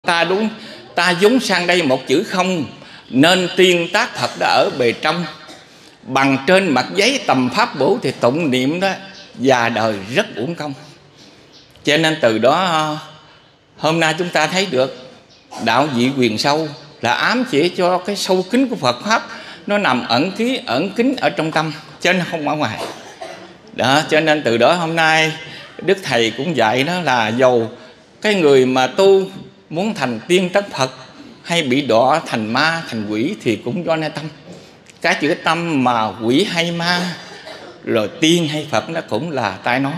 Ta dúng sang đây một chữ không, nên tiên tác Phật đã ở bề trong. Bằng trên mặt giấy tầm pháp bổ thì tụng niệm đó già đời rất uổng công. Cho nên từ đó hôm nay chúng ta thấy được đạo vị quyền sâu là ám chỉ cho cái sâu kín của Phật Pháp. Nó nằm ẩn kín ở trong tâm, chứ nó không ở ngoài đó. Cho nên từ đó hôm nay Đức Thầy cũng dạy đó là dầu cái người mà tu muốn thành tiên tất Phật hay bị đọa thành ma thành quỷ thì cũng do nơi tâm. Cái chữ tâm mà quỷ hay ma rồi tiên hay Phật nó cũng là tại nó.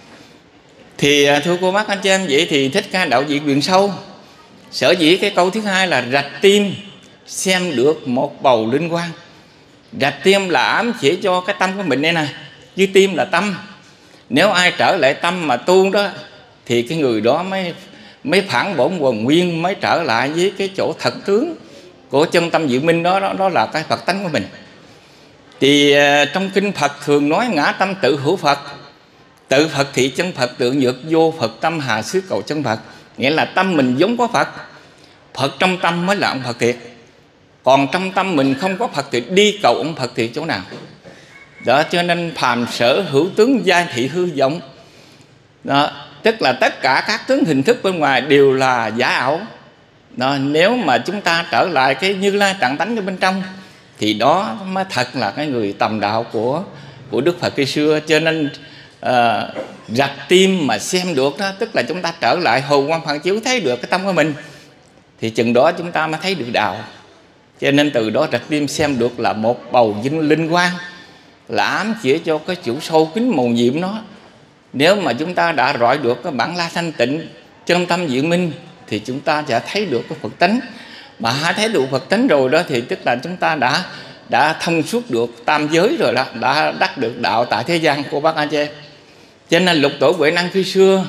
Thì thưa cô bác anh chị em, vậy thì Thích Ca đạo vị quyền sâu, sở dĩ cái câu thứ hai là rạch tim xem được một bầu linh quang. Rạch tim là ám chỉ cho cái tâm của mình đây nè, chứ tim là tâm. Nếu ai trở lại tâm mà tu đó thì cái người đó mới phản bổn hoàn nguyên, mới trở lại với cái chỗ thật tướng của chân tâm diệu minh đó, đó là cái Phật tánh của mình. Thì trong kinh Phật thường nói ngã tâm tự hữu Phật, tự Phật thị chân Phật, tự nhược vô Phật tâm hà xứ cầu chân Phật. Nghĩa là tâm mình giống có Phật, Phật trong tâm mới là ông Phật thiệt. Còn trong tâm mình không có Phật thì đi cầu ông Phật thiệt chỗ nào đó. Cho nên phàm sở hữu tướng giai thị hư vọng đó, tức là tất cả các tướng hình thức bên ngoài đều là giả ảo đó. Nếu mà chúng ta trở lại cái Như Lai trạng tánh ở bên trong thì đó mới thật là cái người tầm đạo của Đức Phật khi xưa. Cho nên rạch tim mà xem được đó, tức là chúng ta trở lại hồ quang phản chiếu thấy được cái tâm của mình, thì chừng đó chúng ta mới thấy được đạo. Cho nên từ đó rạch tim xem được là một bầu linh quang, là ám chỉ cho cái chủ sâu kín màu nhiệm nó. Nếu mà chúng ta đã rọi được cái bản la thanh tịnh chân tâm diệu minh thì chúng ta sẽ thấy được cái Phật tánh. Mà hãy thấy được Phật tánh rồi đó thì tức là chúng ta đã thông suốt được tam giới rồi đó, đã đắc được đạo tại thế gian của bác anh chị em. Cho nên lục tổ Huệ Năng khi xưa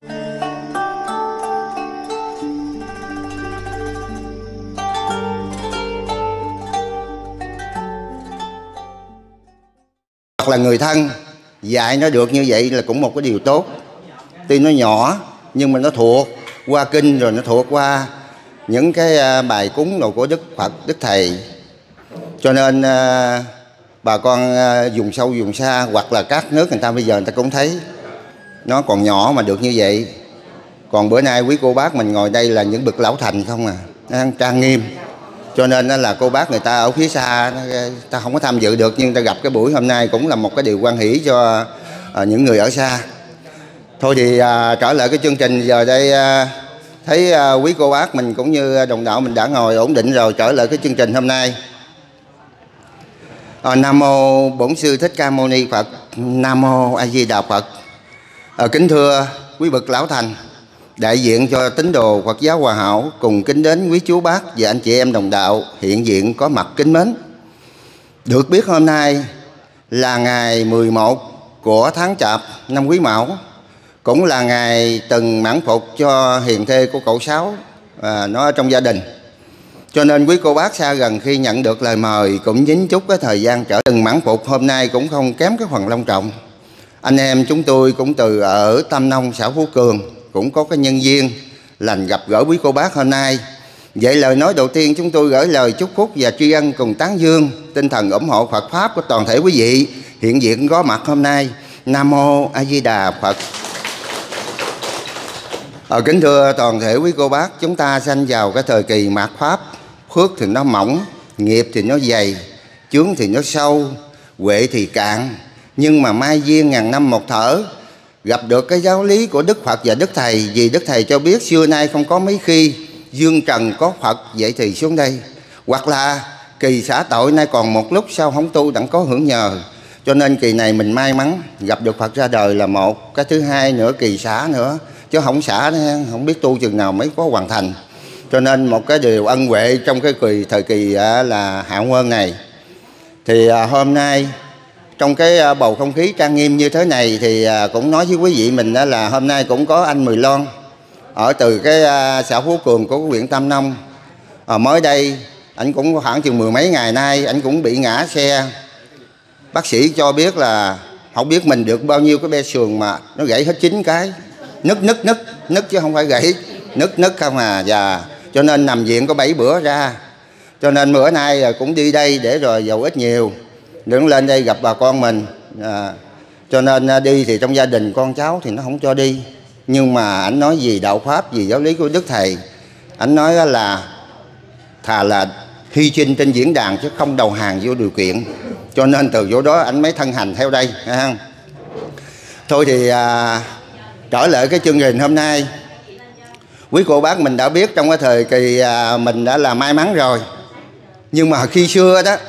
hoặc là người thân dạy nó được như vậy là cũng một cái điều tốt. Tuy nó nhỏ nhưng mà nó thuộc qua kinh, rồi nó thuộc qua những cái bài cúng đồ của Đức Phật, Đức Thầy. Cho nên bà con vùng sâu vùng xa hoặc là các nước người ta bây giờ người ta cũng thấy nó còn nhỏ mà được như vậy. Còn bữa nay quý cô bác mình ngồi đây là những bậc lão thành không à, nó trang nghiêm. Cho nên là cô bác người ta ở phía xa ta không có tham dự được, nhưng ta gặp cái buổi hôm nay cũng là một cái điều hoan hỷ cho những người ở xa. Thôi thì trở lại cái chương trình giờ đây, thấy quý cô bác mình cũng như đồng đạo mình đã ngồi ổn định rồi, trở lại cái chương trình hôm nay. Nam mô Bổn Sư Thích Ca Mâu Ni Phật. Nam mô A Di Đà Phật. Kính thưa quý bậc lão thành, đại diện cho tín đồ Phật giáo Hòa Hảo cùng kính đến quý chú bác và anh chị em đồng đạo hiện diện có mặt kính mến. Được biết hôm nay là ngày 11 của tháng Chạp năm Quý Mão, cũng là ngày từng mãn phục cho hiền thê của cậu Sáu nó ở trong gia đình. Cho nên quý cô bác xa gần khi nhận được lời mời cũng dính chút cái thời gian trở từng mãn phục hôm nay cũng không kém cái phần long trọng. Anh em chúng tôi cũng từ ở Tam Nông, xã Phú Cường cũng có cái nhân duyên lành gặp gỡ quý cô bác hôm nay. Vậy lời nói đầu tiên chúng tôi gửi lời chúc phúc và tri ân cùng tán dương tinh thần ủng hộ Phật Pháp của toàn thể quý vị hiện diện có mặt hôm nay. Nam mô A Di Đà Phật. Kính thưa toàn thể quý cô bác, chúng ta sanh vào cái thời kỳ mạt Pháp. Phước thì nó mỏng, nghiệp thì nó dày, chướng thì nó sâu, huệ thì cạn. Nhưng mà mai duyên ngàn năm một thở, gặp được cái giáo lý của Đức Phật và Đức Thầy. Vì Đức Thầy cho biết xưa nay không có mấy khi dương trần có Phật, vậy thì xuống đây. Hoặc là kỳ xả tội nay còn một lúc, sao không tu đặng có hưởng nhờ. Cho nên kỳ này mình may mắn gặp được Phật ra đời là một. Cái thứ hai nữa kỳ xả nữa, chứ không xả không biết tu chừng nào mới có hoàn thành. Cho nên một cái điều ân huệ trong cái thời kỳ là Hạ Nguyên này. Thì hôm nay trong cái bầu không khí trang nghiêm như thế này thì cũng nói với quý vị mình là hôm nay cũng có anh Mười Loan ở từ cái xã Phú Cường của huyện Tam Nông. Mới đây anh cũng khoảng chừng mười mấy ngày nay anh cũng bị ngã xe. Bác sĩ cho biết là không biết mình được bao nhiêu cái be sườn mà nó gãy hết 9 cái. Nứt chứ không phải gãy. nức không à. Và cho nên nằm viện có 7 bữa ra, cho nên bữa nay cũng đi đây để rồi dầu ít nhiều đứng lên đây gặp bà con mình. Cho nên đi thì trong gia đình con cháu thì nó không cho đi, nhưng mà ảnh nói gì đạo pháp, gì giáo lý của Đức Thầy, ảnh nói là thà là hy sinh trên diễn đàn chứ không đầu hàng vô điều kiện. Cho nên từ chỗ đó ảnh mới thân hành theo đây. Thôi thì trở lại cái chương trình hôm nay, quý cô bác mình đã biết trong cái thời kỳ mình đã là may mắn rồi. Nhưng mà khi xưa đó,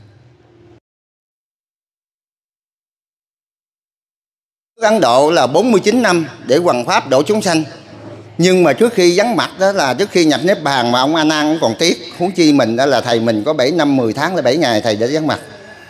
Ấn Độ là 49 năm để hoằng pháp độ chúng sanh. Nhưng mà trước khi vắng mặt đó là trước khi nhập Niết Bàn mà ông A Nan cũng còn tiếc, huống chi mình đó là thầy mình có 7 năm 10 tháng là 7 ngày thầy đã vắng mặt.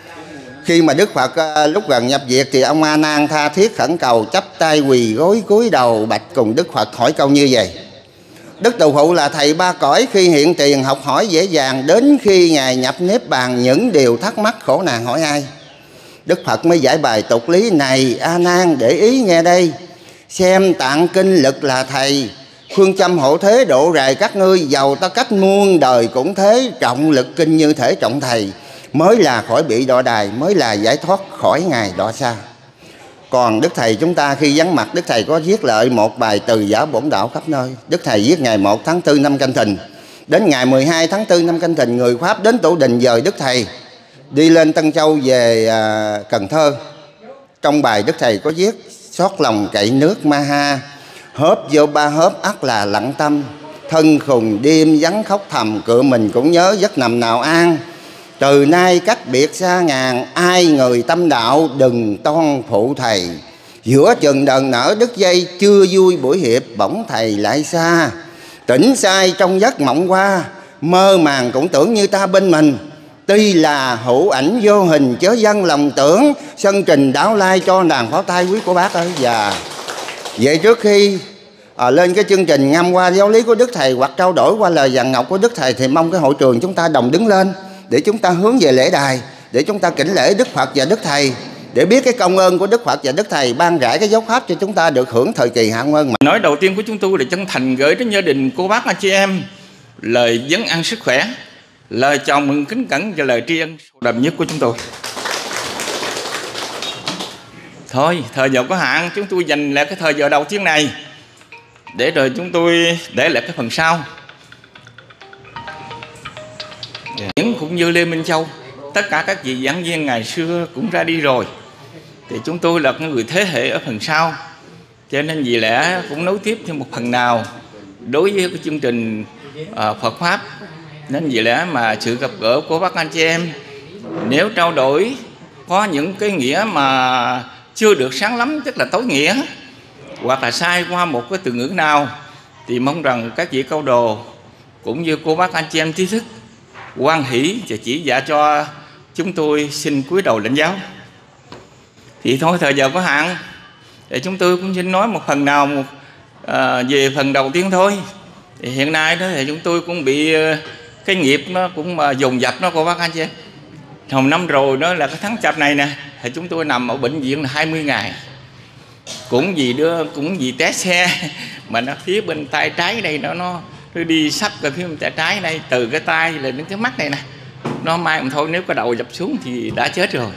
Khi mà Đức Phật lúc gần nhập diệt thì ông A Nan tha thiết khẩn cầu, chắp tay quỳ gối cúi đầu bạch cùng Đức Phật hỏi câu như vậy: Đức Từ Phụ là thầy ba cõi, khi hiện tiền học hỏi dễ dàng, đến khi ngài nhập Niết Bàn những điều thắc mắc khổ nạn hỏi ai? Đức Phật mới giải bài tục lý: Này A Nan, để ý nghe đây, xem tạng kinh lực là thầy, phương châm hộ thế độ rài các ngươi, giàu ta cách muôn đời cũng thế, trọng lực kinh như thể trọng thầy, mới là khỏi bị đọa đài, mới là giải thoát khỏi ngài đọa xa. Còn Đức Thầy chúng ta khi vắng mặt, Đức Thầy có viết lại một bài từ giả bổn đạo khắp nơi. Đức Thầy viết ngày 1 tháng 4 năm Canh Thìn, đến ngày 12 tháng 4 năm Canh Thìn, người Pháp đến tổ đình dời Đức Thầy đi lên Tân Châu về Cần Thơ. Trong bài Đức Thầy có viết: xót lòng cậy nước ma ha, hớp vô ba hớp ắt là lặng tâm, thân khùng đêm vắng khóc thầm, cựa mình cũng nhớ giấc nằm nào an. Từ nay cách biệt xa ngàn, ai người tâm đạo đừng toan phụ thầy. Giữa chừng đờn nở đứt dây, chưa vui buổi hiệp bỗng thầy lại xa. Tỉnh sai trong giấc mộng qua, mơ màng cũng tưởng như ta bên mình. Tuy là hữu ảnh vô hình, chớ dân lòng tưởng, sân trình đảo lai cho đàn pháo tay quý cô bác ơi. Và vậy trước khi lên cái chương trình ngâm qua giáo lý của Đức Thầy hoặc trao đổi qua lời vàng ngọc của Đức Thầy, thì mong cái hội trường chúng ta đồng đứng lên để chúng ta hướng về lễ đài, để chúng ta kính lễ Đức Phật và Đức Thầy, để biết cái công ơn của Đức Phật và Đức Thầy ban rải cái dấu pháp cho chúng ta được hưởng thời kỳ hạ ơn. Nói đầu tiên của chúng tôi là chân thành gửi đến gia đình cô bác anh chị em lời vấn an sức khỏe, lời chào mừng kính cẩn và lời tri ân sâu đậm nhất của chúng tôi. Thôi, thời giờ có hạn, chúng tôi dành lại cái thời giờ đầu tiên này để rồi chúng tôi để lại cái phần sau. Cũng như Lê Minh Châu, tất cả các vị giảng viên ngày xưa cũng ra đi rồi, thì chúng tôi là người thế hệ ở phần sau, cho nên vì lẽ cũng nối tiếp thêm một phần nào đối với cái chương trình Phật Pháp. Nên vì lẽ mà sự gặp gỡ của bác anh chị em, nếu trao đổi có những cái nghĩa mà chưa được sáng lắm, tức là tối nghĩa, hoặc là sai qua một cái từ ngữ nào, thì mong rằng các vị câu đồ cũng như cô bác anh chị em trí thức hoan hỷ và chỉ dạy cho chúng tôi xin cúi đầu lãnh giáo. Thì thôi thời giờ có hạn, để chúng tôi cũng xin nói một phần nào về phần đầu tiên thôi. Thì hiện nay đó thì chúng tôi cũng bị cái nghiệp nó cũng dồn dập đó cô bác anh chị em. Hồi năm rồi đó là cái tháng Chạp này nè, thì chúng tôi nằm ở bệnh viện là 20 ngày. Cũng vì té xe mà nó phía bên tay trái đây nó đi sắp cái phía bên tay trái đây, từ cái tay lên đến cái mắt này nè, nó mai mà thôi, nếu cái đầu dập xuống thì đã chết rồi.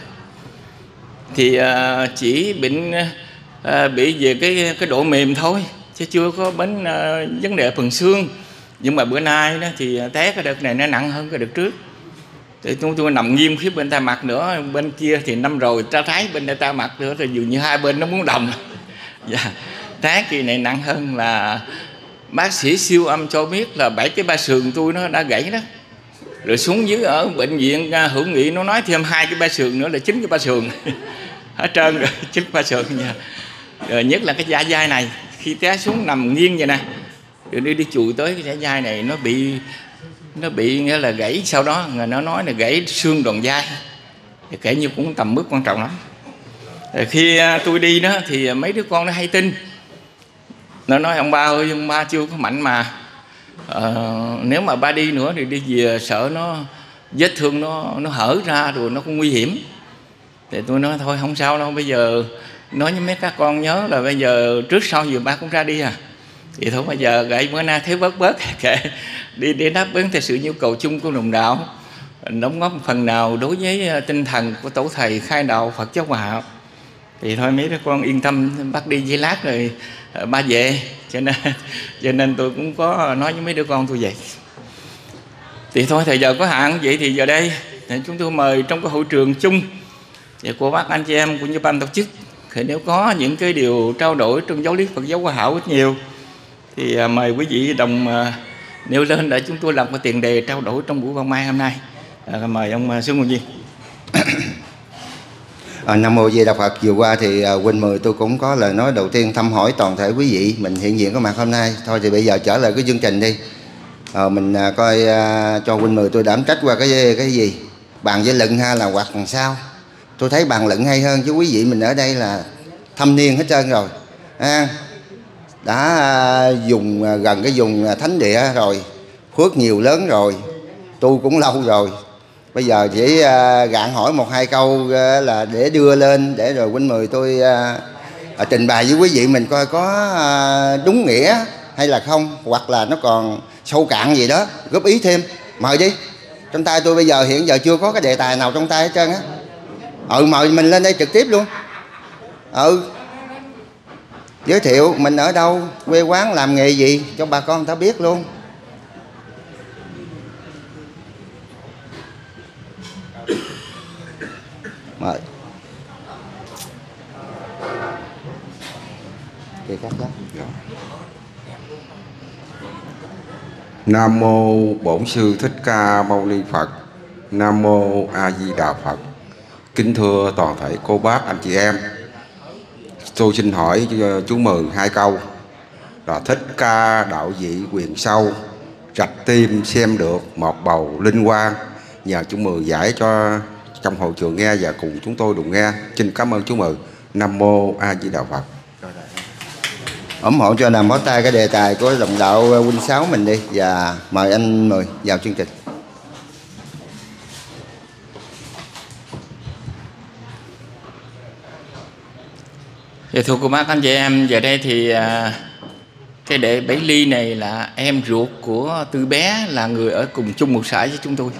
Thì chỉ bị về cái độ mềm thôi, chứ chưa có đến vấn đề phần xương. Nhưng mà bữa nay đó thì té cái đợt này nó nặng hơn cái đợt trước. Thì chúng tôi nằm nghiêm phía bên tay mặt nữa, bên kia thì năm rồi trái bên tay mặt nữa, thì dường như hai bên nó muốn đồng. Dạ, té kỳ này nặng hơn, là bác sĩ siêu âm cho biết là 7 cái ba sườn tôi nó đã gãy đó. Rồi xuống dưới ở bệnh viện Hữu Nghị nó nói thêm 2 cái ba sườn nữa là 9 cái ba sườn. Hết trơn rồi, 9 ba sườn nha. Rồi nhất là cái da dai này, khi té xuống nằm nghiêng vậy nè, rồi đi chùi tới cái da dai này nó bị nghĩa là gãy, sau đó người nó nói là gãy xương đòn dai, thì kể như cũng tầm mức quan trọng lắm. Rồi khi tôi đi đó thì mấy đứa con nó hay tin, nó nói ông ba ơi, ông ba chưa có mạnh mà nếu mà ba đi nữa thì đi về sợ nó vết thương nó hở ra rồi nó cũng nguy hiểm. Thì tôi nói thôi không sao đâu, bây giờ nói với mấy các con nhớ là bây giờ trước sau gì ba cũng ra đi à, Thì thôi bây giờ gãy bữa nay thấy bớt kệ, đi để đáp ứng theo sự nhu cầu chung của đồng đạo, đóng góp phần nào đối với tinh thần của tổ thầy khai đạo Phật giáo Hòa Hảo. Thì thôi mấy đứa con yên tâm, bắt đi với lát rồi ba về, cho nên tôi cũng có nói với mấy đứa con tôi vậy. Thì thôi thời giờ có hạn, vậy thì giờ đây thì chúng tôi mời trong cái hội trường chung của bác anh chị em cũng như ban tổ chức, thì nếu có những cái điều trao đổi trong giáo lý Phật giáo Hòa Hảo ít nhiều thì mời quý vị đồng nêu lên để chúng tôi làm cái tiền đề trao đổi trong buổi ban mai hôm nay. Mời ông Sư Nguồn Viên. Nam mô Di Đà Phật. Vừa qua thì huynh mời tôi cũng có lời nói đầu tiên thăm hỏi toàn thể quý vị mình hiện diện có mặt hôm nay. Thôi thì bây giờ trở lại cái chương trình đi. Mình coi cho huynh mời tôi đảm trách qua cái gì, bàn với lựng hay là hoặc làm sao. Tôi thấy bàn lựng hay hơn, chứ quý vị mình ở đây là thâm niên hết trơn rồi, đã dùng gần cái vùng thánh địa rồi, phước nhiều lớn rồi, tu cũng lâu rồi. Bây giờ chỉ gạn hỏi một hai câu là để đưa lên, để rồi huynh mời tôi trình bày với quý vị mình coi có đúng nghĩa hay là không, hoặc là nó còn sâu cạn gì đó, góp ý thêm. Mời đi. Trong tay tôi bây giờ hiện giờ chưa có cái đề tài nào trong tay hết trơn á. Mời mình lên đây trực tiếp luôn. Giới thiệu mình ở đâu, quê quán làm nghề gì cho bà con người ta biết luôn. Mời. Nam mô Bổn Sư Thích Ca Mâu Ni Phật. Nam mô A Di Đà Phật. Kính thưa toàn thể cô bác anh chị em, tôi xin hỏi chú Mừng hai câu là Thích Ca đạo vị quyền sâu, rạch tim xem được một bầu linh quang. Nhờ chú Mừng giải cho trong hội trường nghe và cùng chúng tôi đồng nghe. Xin cảm ơn chú Mừng. Nam mô A Di Đà Phật. Ủng hộ cho làm bó tay cái đề tài của đồng đạo huynh Sáu mình đi, và mời anh Mười vào chương trình. Thưa cô bác anh chị em, giờ đây thì cái đệ Bảy Ly này là em ruột của Tư Bé, là người ở cùng chung một xã với chúng tôi.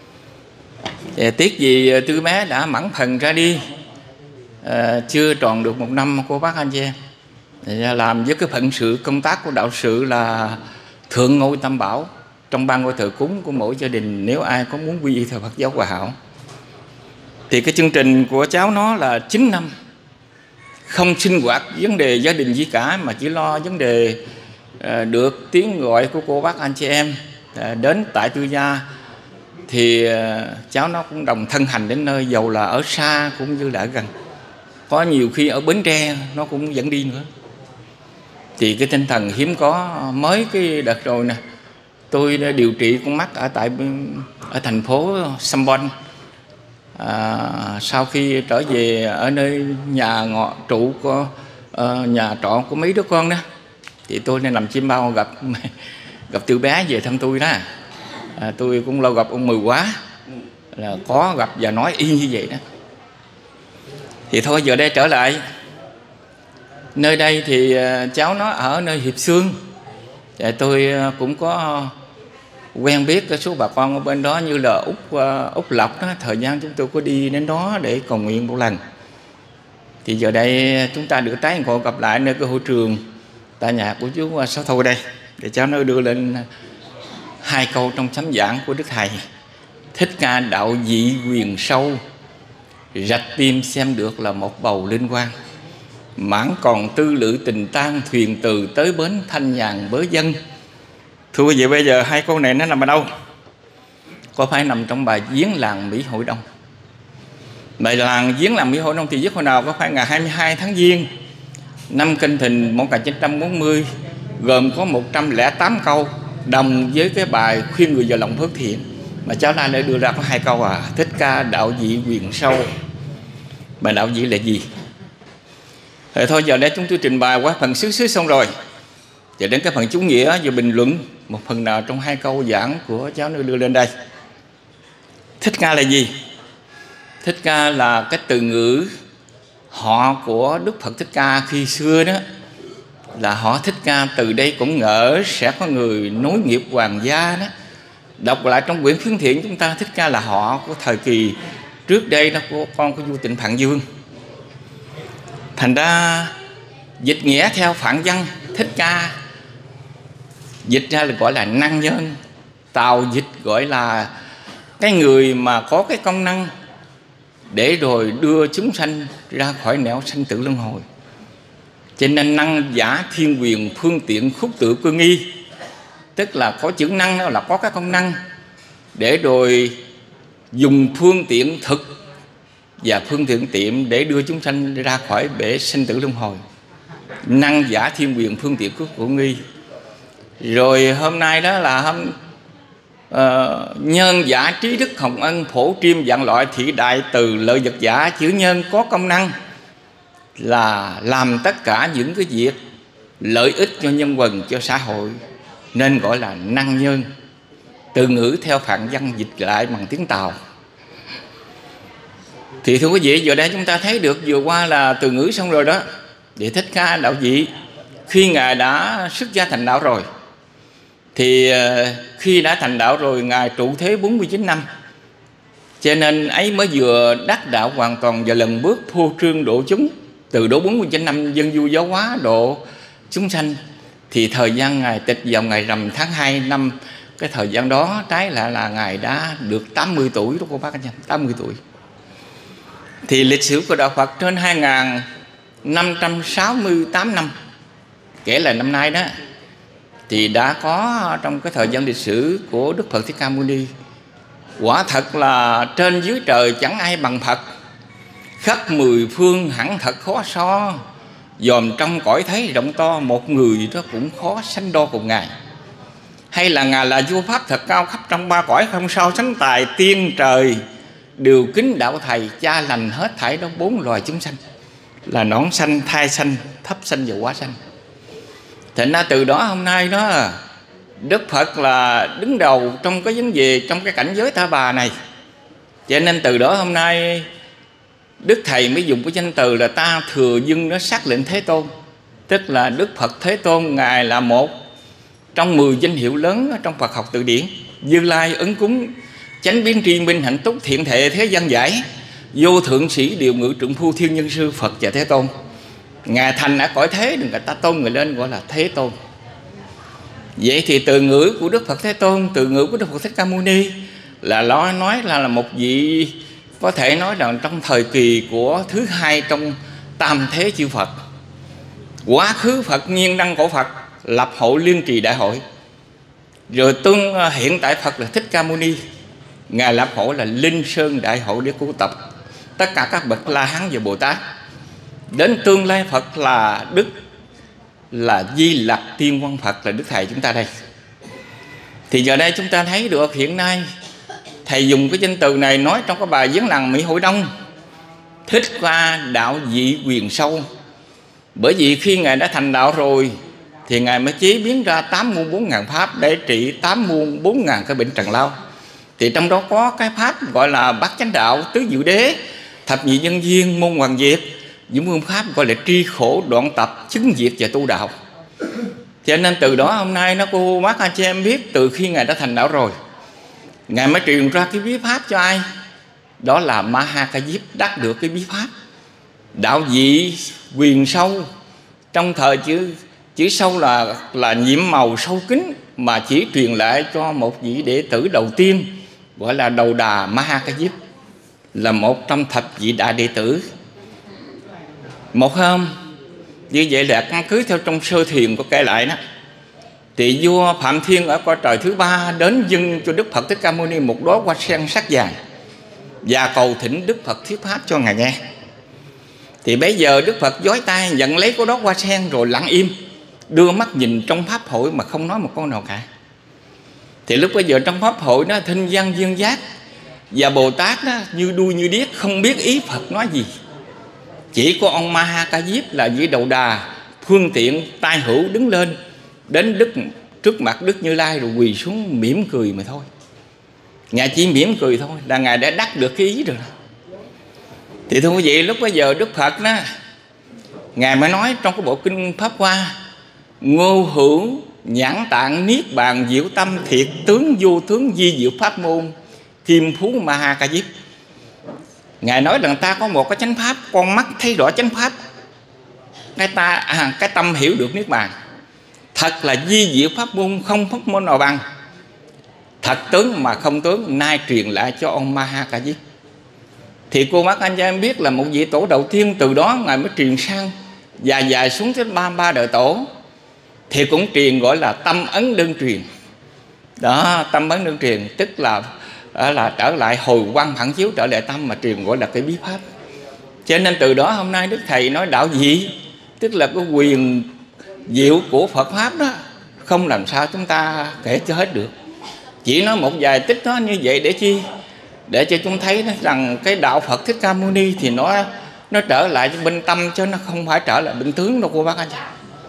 Tiếc gì Tư Bé đã mãn phần ra đi, chưa tròn được một năm cô bác anh chị em. Làm với cái phận sự công tác của đạo sự là thượng ngôi tam bảo trong ban ngôi thờ cúng của mỗi gia đình, nếu ai có muốn quy y theo Phật giáo Hòa Hảo. Thì cái chương trình của cháu nó là 9 năm không sinh hoạt vấn đề gia đình gì cả, mà chỉ lo vấn đề được tiếng gọi của cô bác anh chị em đến tại Tư Gia. Thì cháu nó cũng đồng thân hành đến nơi, dầu là ở xa cũng như là ở gần. Có nhiều khi ở Bến Tre nó cũng dẫn đi nữa. Thì cái tinh thần hiếm có. Mới cái đợt rồi nè, tôi đã điều trị con mắt ở thành phố Sambon. Sau khi trở về ở nơi nhà trụ của nhà trọ của mấy đứa con đó, thì tôi nên làm chim bao gặp Tư Bé về thăm tôi đó. Tôi cũng lâu gặp ông Mười quá, là có gặp và nói y như vậy đó. Thì thôi giờ đây trở lại nơi đây thì cháu nó ở nơi Hiệp Xương. Tôi cũng có quen biết cái số bà con ở bên đó, như là Úc Lộc đó. Thời gian chúng tôi có đi đến đó để cầu nguyện một lần. Thì giờ đây chúng ta được tái ngộ gặp lại nơi cái hội trường tại nhà của chú Sáu Thôi đây, để cháu nó đưa lên hai câu trong sấm giảng của Đức Thầy. Thích Ca đạo vị quyền sâu, rạch tim xem được là một bầu linh quang. Mãn còn tư lự tình tan, thuyền từ tới bến thanh nhàn bớ dân. Thưa quý vị, bây giờ hai câu này nó nằm ở đâu? Có phải nằm trong bài Viếng làng Mỹ Hội Đông? Bài làng Viếng làng Mỹ Hội Đông thì viết hồi nào? Có phải ngày 22 tháng Giêng năm Canh Thìn 1940, gồm có 108 câu, đồng với cái bài khuyên người vào lòng phước thiện. Mà cháu lại lại đưa ra có hai câu Thích Ca đạo vị quyền sâu. Bài đạo vị là gì? Thôi giờ để chúng tôi trình bày qua phần xứ xong rồi, giờ đến cái phần chú nghĩa và bình luận một phần nào trong hai câu giảng của cháu nó đưa lên đây. Thích Ca là gì? Thích Ca là cái từ ngữ họ của Đức Phật Thích Ca khi xưa đó, là họ Thích Ca từ đây cũng ngỡ sẽ có người nối nghiệp hoàng gia đó. Đọc lại trong quyển Phiến Thiện chúng ta, Thích Ca là họ của thời kỳ trước đây đó, của con của vua Trịnh Phạn Dương. Thành ra dịch nghĩa theo Phạn Văn, Thích Ca dịch ra là gọi là năng nhân, Tào dịch gọi là cái người mà có cái công năng để rồi đưa chúng sanh ra khỏi nẻo sanh tử luân hồi. Cho nên năng giả thiên quyền phương tiện khúc tự cơ nghi, tức là có chữ năng đó là có cái công năng để rồi dùng phương tiện thực và phương tiện tiệm để đưa chúng sanh ra khỏi bể sinh tử luân hồi. Năng giả thiên quyền phương tiện khúc tự cơ nghi. Rồi hôm nay đó là nhân giả trí đức hồng ân phổ triêm dạng loại thị đại từ lợi vật giả. Chữ nhân có công năng là làm tất cả những cái việc lợi ích cho nhân quần, cho xã hội, nên gọi là năng nhân. Từ ngữ theo Phạn Văn dịch lại bằng tiếng Tàu. Thì thưa quý vị, giờ đây chúng ta thấy được vừa qua là từ ngữ xong rồi đó. Để Thích Ca đạo vị khi Ngài đã xuất gia thành đạo rồi, thì khi đã thành đạo rồi Ngài trụ thế 49 năm. Cho nên ấy mới vừa đắc đạo hoàn toàn và lần bước phô trương độ chúng. Từ độ 49 năm dân du giáo hóa độ chúng sanh, thì thời gian Ngài tịch vào ngày rằm tháng 2 năm cái thời gian đó trái lại là Ngài đã được 80 tuổi đó cô bác anh em, 80 tuổi. Thì lịch sử của đạo Phật trên 2568 năm kể là năm nay đó, thì đã có trong cái thời gian lịch sử của Đức Phật Thích Ca Mâu Ni. Quả thật là trên dưới trời chẳng ai bằng Phật, khắp mười phương hẳn thật khó so, dòm trong cõi thấy rộng to, một người đó cũng khó sánh đo cùng Ngài. Hay là Ngài là vua Pháp thật cao khắp trong ba cõi, không sao sánh tài tiên trời, đều kính đạo thầy, cha lành hết thảy đó bốn loài chúng sanh, là nõn sanh, thai sanh, thấp sanh và quá sanh. Thành ra từ đó hôm nay đó, Đức Phật là đứng đầu trong cái vấn đề, trong cái cảnh giới Ta Bà này. Cho nên từ đó hôm nay Đức Thầy mới dùng cái danh từ là Ta Thừa Dưng nó xác lệnh Thế Tôn. Tức là Đức Phật Thế Tôn Ngài là một trong 10 danh hiệu lớn trong Phật học từ điển. Như Lai, Ấn Cúng, Chánh Biến Tri Minh, Hạnh Túc, Thiện Thệ, Thế Gian Giải, Vô Thượng Sĩ, Điều Ngự, Trượng Phu, Thiên Nhân Sư, Phật và Thế Tôn. Ngài thành ở cõi thế, đừng người ta tôn người lên gọi là Thế Tôn. Vậy thì từ ngữ của Đức Phật Thế Tôn, từ ngữ của Đức Phật Thích Ca Mâu Ni là nói là một vị, có thể nói rằng trong thời kỳ của thứ hai trong tam thế chư Phật. Quá khứ Phật nhiên đăng cổ Phật, lập hội liên trì đại hội. Rồi hiện tại Phật là Thích Ca Mâu Ni, Ngài lập hội là Linh Sơn đại hội để cứu tập tất cả các bậc La Hán và Bồ Tát. Đến tương lai Phật là Đức là Di Lặc Tiên Quang Phật, là Đức Thầy chúng ta đây. Thì giờ đây chúng ta thấy được hiện nay Thầy dùng cái danh từ này nói trong cái bài Viếng làng Mỹ Hội Đông: Thích Ca đạo vị quyền sâu. Bởi vì khi Ngài đã thành đạo rồi thì Ngài mới chế biến ra 8 muôn 4.000 pháp để trị 8 muôn 4.000 cái bệnh trần lao. Thì trong đó có cái pháp gọi là Bát Chánh Đạo, Tứ Diệu Đế, Thập Nhị Nhân Duyên, Môn Hoàng Diệt. Những phương pháp gọi là tri khổ, đoạn tập, chứng diệt và tu đạo. Cho nên từ đó hôm nay cô bác anh chị em biết, từ khi Ngài đã thành đạo rồi, Ngài mới truyền ra cái bí pháp cho ai? Đó là Ma Ha Ca Diếp đắc được cái bí pháp đạo vị quyền sâu. Trong thời chữ sâu là nhiệm màu sâu kín, mà chỉ truyền lại cho một vị đệ tử đầu tiên gọi là Đầu Đà Ma Ha Ca Diếp, là một trong thập vị đại đệ tử. Một hôm như vậy là căn cứ theo trong sơ thiền có kể lại đó, thì vua Phạm Thiên ở cõi trời thứ ba đến dâng cho Đức Phật Thích Ca Mâu Ni một đóa hoa sen sắc vàng và cầu thỉnh Đức Phật thuyết pháp cho Ngài nghe. Thì bây giờ Đức Phật giói tay nhận lấy cái đóa hoa sen rồi lặng im, đưa mắt nhìn trong pháp hội mà không nói một câu nào cả. Thì lúc bây giờ trong pháp hội đó, Thinh Văn Dương Giác và Bồ Tát đó, như đuôi như điếc, không biết ý Phật nói gì. Chỉ có ông Ma Ha Ca Diếp là vị Đầu Đà phương tiện tai hữu đứng lên đến trước mặt Đức Như Lai rồi quỳ xuống mỉm cười mà thôi. Ngài chỉ mỉm cười thôi là Ngài đã đắc được cái ý rồi. Thì thưa quý vị, lúc bây giờ Đức Phật đó, Ngài mới nói trong cái bộ kinh Pháp Hoa ngô hữu nhãn tạng niết bàn diệu tâm thiệt tướng vô tướng di diệu pháp môn kim phú ma ha ca diếp. Ngài nói rằng ta có một cái chánh pháp, con mắt thấy rõ chánh pháp, cái tâm hiểu được niết bàn, thật là di diệu pháp môn, không pháp môn nào bằng. Thật tướng mà không tướng, nay truyền lại cho ông Ma Ha Ca Diếp. Thì cô bác anh chị em biết là một vị tổ đầu tiên, từ đó Ngài mới truyền sang dài xuống tới ba đời tổ, thì cũng truyền gọi là tâm ấn đơn truyền. Đó, tâm ấn đơn truyền tức là trở lại hồi quang phản chiếu, trở lại tâm mà truyền gọi là cái bí pháp. Cho nên từ đó hôm nay Đức Thầy nói đạo dị, tức là cái quyền diệu của Phật Pháp đó, không làm sao chúng ta kể cho hết được. Chỉ nói một vài tích đó như vậy để chi? Để cho chúng thấy rằng cái đạo Phật Thích Ca Mâu Ni thì nó trở lại bên tâm, chứ nó không phải trở lại bên tướng đâu cô bác anh chị.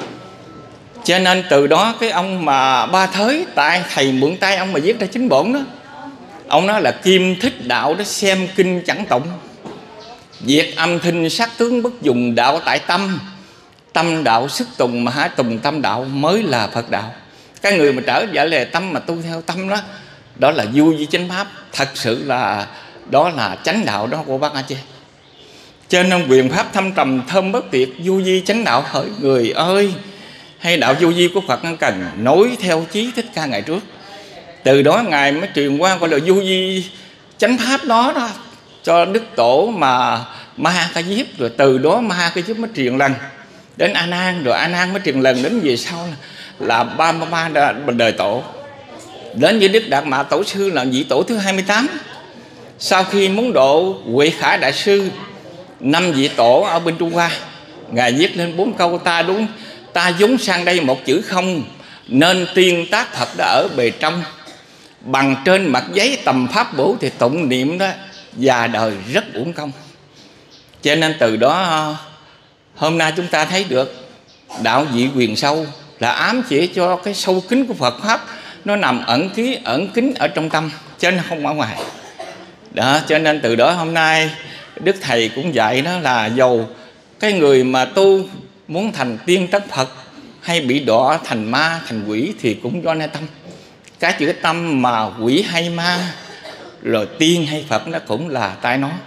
Cho nên từ đó cái ông mà Ba Thới, tại thầy mượn tay ông mà viết ra chính bổn đó, ông nói là kim thích đạo đó xem kinh chẳng tụng, việc âm thanh sắc tướng bất dùng đạo tại tâm, tâm đạo sức tùng mà hãy tùng tâm đạo mới là Phật đạo. Cái người mà trở về là tâm mà tu theo tâm đó, đó là du di chánh pháp, thật sự là đó là chánh đạo đó của bác anh chị. Cho nên quyền pháp thâm trầm thơm bất tuyệt, du di chánh đạo hỡi người ơi. Hay đạo du di của Phật cần nối theo chí Thích Ca ngày trước. Từ đó Ngài mới truyền qua gọi là du di chánh pháp đó cho Đức Tổ mà Ma Ha Ca Diếp. Rồi từ đó Ma Ha Ca Diếp mới truyền lần đến A Nan, rồi A Nan mới truyền lần đến về sau là 33 đời tổ. Đến với Đức Đạt Mạ Tổ Sư là vị tổ thứ 28. Sau khi muốn độ Huệ Khả Đại Sư, 5 vị tổ ở bên Trung Hoa, Ngài viết lên 4 câu: ta vốn sang đây một chữ không, nên tiên tác Phật đã ở bề trong, bằng trên mặt giấy tầm pháp bổ thì tụng niệm đó già đời rất uổng công. Cho nên từ đó hôm nay chúng ta thấy được đạo vị quyền sâu là ám chỉ cho cái sâu kín của Phật Pháp, nó nằm ẩn kín ở trong tâm, chứ nó không ở ngoài. Đó, cho nên từ đó hôm nay Đức Thầy cũng dạy đó là dầu cái người mà tu muốn thành tiên tất Phật hay bị đọa thành ma thành quỷ thì cũng do nơi tâm. Cái chữ tâm mà quỷ hay ma, rồi tiên hay Phật nó cũng là tại nó.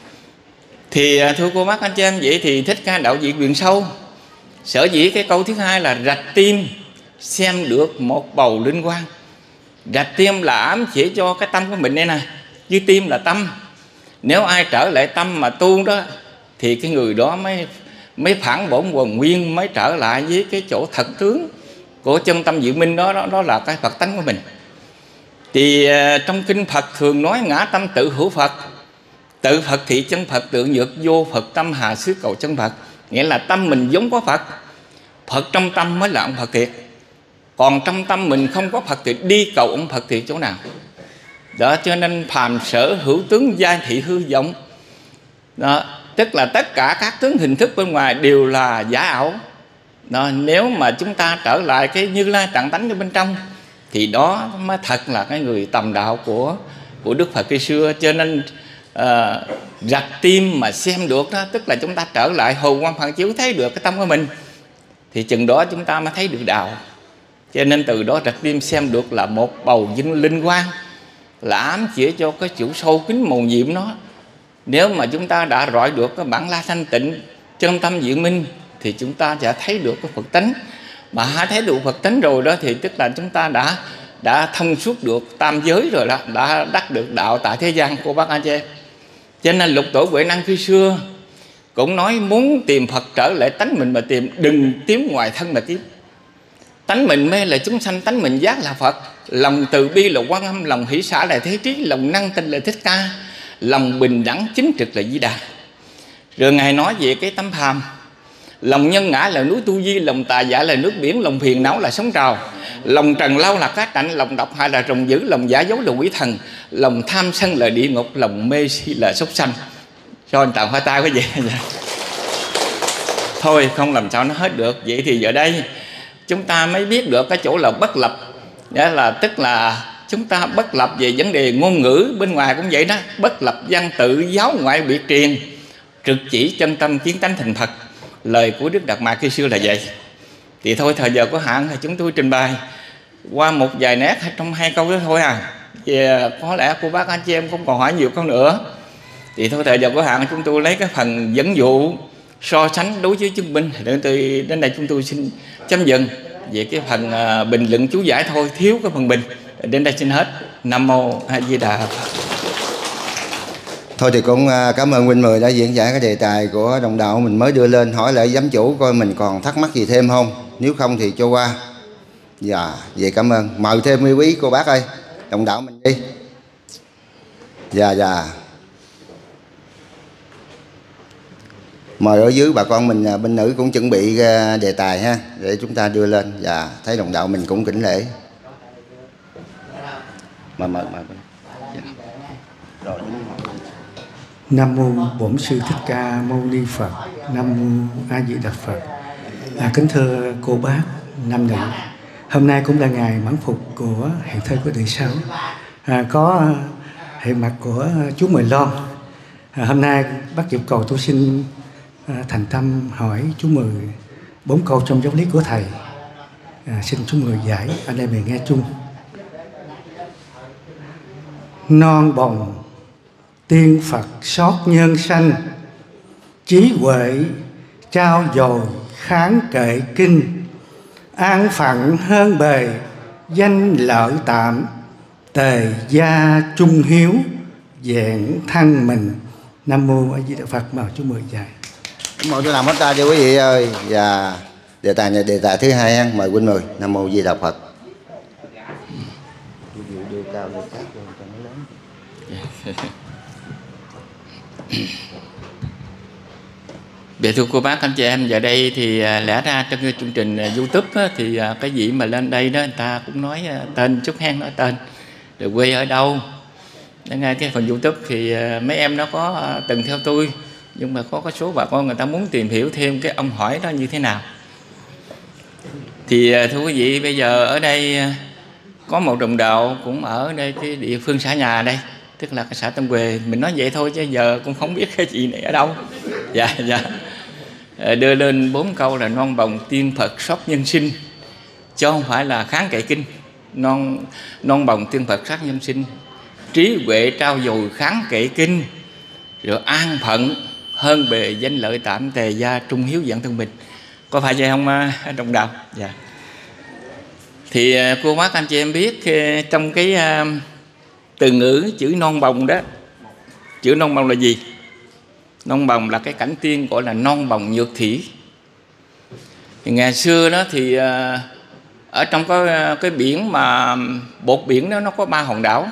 Thì thưa cô bác anh chị em, vậy thì Thích Ca đạo vị quyền sâu. Sở dĩ cái câu thứ hai là rạch tim xem được một bầu linh quang. Rạch tim là ám chỉ cho cái tâm của mình đây nè, với tim là tâm. Nếu ai trở lại tâm mà tu đó thì cái người đó mới phản bổn quần nguyên, mới trở lại với cái chỗ thật tướng của chân tâm diệu minh đó là cái Phật tánh của mình. Thì trong kinh Phật thường nói ngã tâm tự hữu Phật, tự Phật thị chân Phật, tự nhược vô Phật tâm hà xứ cầu chân Phật. Nghĩa là tâm mình giống có Phật, Phật trong tâm mới là ông Phật thiệt. Còn trong tâm mình không có Phật thì đi cầu ông Phật thiệt chỗ nào? Đó, cho nên phàm sở hữu tướng giai thị hư vọng. Đó, tức là tất cả các tướng hình thức bên ngoài đều là giả ảo. Đó, nếu mà chúng ta trở lại cái Như Lai trạng tánh ở bên trong thì đó mới thật là cái người tầm đạo của Đức Phật khi xưa. Cho nên rạch tim mà xem được đó, tức là chúng ta trở lại hồi quang phản chiếu, thấy được cái tâm của mình, thì chừng đó chúng ta mới thấy được đạo. Cho nên từ đó rạch tim xem được là một bầu linh quang, là ám chỉ cho cái chủ sâu kín màu nhiệm nó. Nếu mà chúng ta đã rọi được cái bản la thanh tịnh chân tâm diệu minh thì chúng ta sẽ thấy được cái Phật tánh. Mà hãy thấy được Phật tánh rồi đó thì tức là chúng ta đã thông suốt được tam giới rồi đó, đã đắc được đạo tại thế gian của bác anh chị em. Cho nên Lục Tổ Huệ Năng khi xưa cũng nói muốn tìm Phật trở lại tánh mình mà tìm, đừng tìm ngoài thân mà kiếm. Tánh mình mê là chúng sanh, tánh mình giác là Phật. Lòng từ bi là Quan Âm, lòng hỷ xả là Thế Trí, lòng năng tinh là Thích Ca, lòng bình đẳng chính trực là Di Đà. Rồi Ngài nói về cái tấm phàm: lòng nhân ngã là núi Tu Di, lòng tà dạ là nước biển, lòng phiền não là sóng trào, lòng trần lao là cát tạnh, lòng độc hại là rồng dữ, lòng giả dối là quỷ thần, lòng tham sân là địa ngục, lòng mê si là súc sanh. Cho anh tặng hoa tay cái gì thôi không làm sao nó hết được. Vậy thì giờ đây chúng ta mới biết được cái chỗ là bất lập. Đó là tức là chúng ta bất lập về vấn đề ngôn ngữ, bên ngoài cũng vậy đó, bất lập văn tự giáo ngoại biệt truyền, trực chỉ chân tâm kiến tánh thành Phật. Lời của Đức Đạt Ma khi xưa là vậy. Thì thôi thời giờ có hạn thì chúng tôi trình bày qua một vài nét trong 2 câu đó thôi à. Vì có lẽ cô bác anh chị em cũng còn hỏi nhiều câu nữa. Thì thôi thời giờ có hạn chúng tôi lấy cái phần dẫn dụ so sánh đối với chứng minh đến đây chúng tôi xin chấm dừng về cái phần bình luận chú giải thôi, thiếu cái phần bình. Đến đây xin hết. Nam mô A Di Đà Phật. Thôi thì cũng cảm ơn huynh Mười đã diễn giải cái đề tài của đồng đạo mình mới đưa lên, hỏi lại giám chủ coi mình còn thắc mắc gì thêm không, nếu không thì cho qua. Dạ, vậy cảm ơn. Mời thêm quý cô bác ơi, đồng đạo mình đi. Dạ. Mời ở dưới bà con mình bên nữ cũng chuẩn bị đề tài ha, để chúng ta đưa lên. Dạ, thấy đồng đạo mình cũng kính lễ. Mời. Dạ. Rồi. Nam mô Bổn Sư Thích Ca Mâu Ni Phật. Nam mô A Di Đà Phật. Kính thưa cô bác nam nữ, hôm nay cũng là ngày mãn phục của hiện thơ của đời sau. Có hiện mặt của chú Mười Loan. Hôm nay bác Diệu Cầu tôi xin thành tâm hỏi chú Mười 4 câu trong giáo lý của thầy. Xin chú Mười giải, anh em mình nghe chung. Non bồng tiên Phật xót nhân sanh, trí huệ trao dồi kháng kệ kinh, an phận hơn bề danh lợi tạm, tề gia trung hiếu vẹn thân mình. Nam mô A Di Đà Phật. Mời chú Mười dạy. Mời tôi làm hết ta cho quý vị ơi. Và đề tài này đề tài thứ hai ha. Mời huynh Mười. Nam mô A Di Đà Phật. Dạ thưa cô bác anh chị em, giờ đây thì lẽ ra trong cái chương trình YouTube á, thì cái gì mà lên đây đó người ta cũng nói tên chút hen, nói tên rồi quê ở đâu. Ngay cái phần YouTube thì mấy em nó có từng theo tôi, nhưng mà có số bà con người ta muốn tìm hiểu thêm cái ông hỏi đó như thế nào. Thì thưa quý vị, bây giờ ở đây có một đồng đạo cũng ở đây cái địa phương xã nhà đây, tức là cái xã Tân Quề. Mình nói vậy thôi chứ giờ cũng không biết cái gì này ở đâu. Dạ. Đưa lên 4 câu là non bồng tiên Phật xót nhân sinh, chứ không phải là kháng kệ kinh. Non bồng tiên Phật xót nhân sinh, trí huệ trao dồi kháng kệ kinh, rồi an phận hơn bề danh lợi tạm, tề gia trung hiếu vẹn thân mình. Có phải vậy không đồng đạo? Dạ. Thì cô bác anh chị em biết trong cái từ ngữ chữ non bồng đó, chữ non bồng là gì? Non bồng là cái cảnh tiên gọi là non bồng nhược thủy. Thì ngày xưa đó thì ở trong cái biển mà bột biển đó nó có 3 hòn đảo.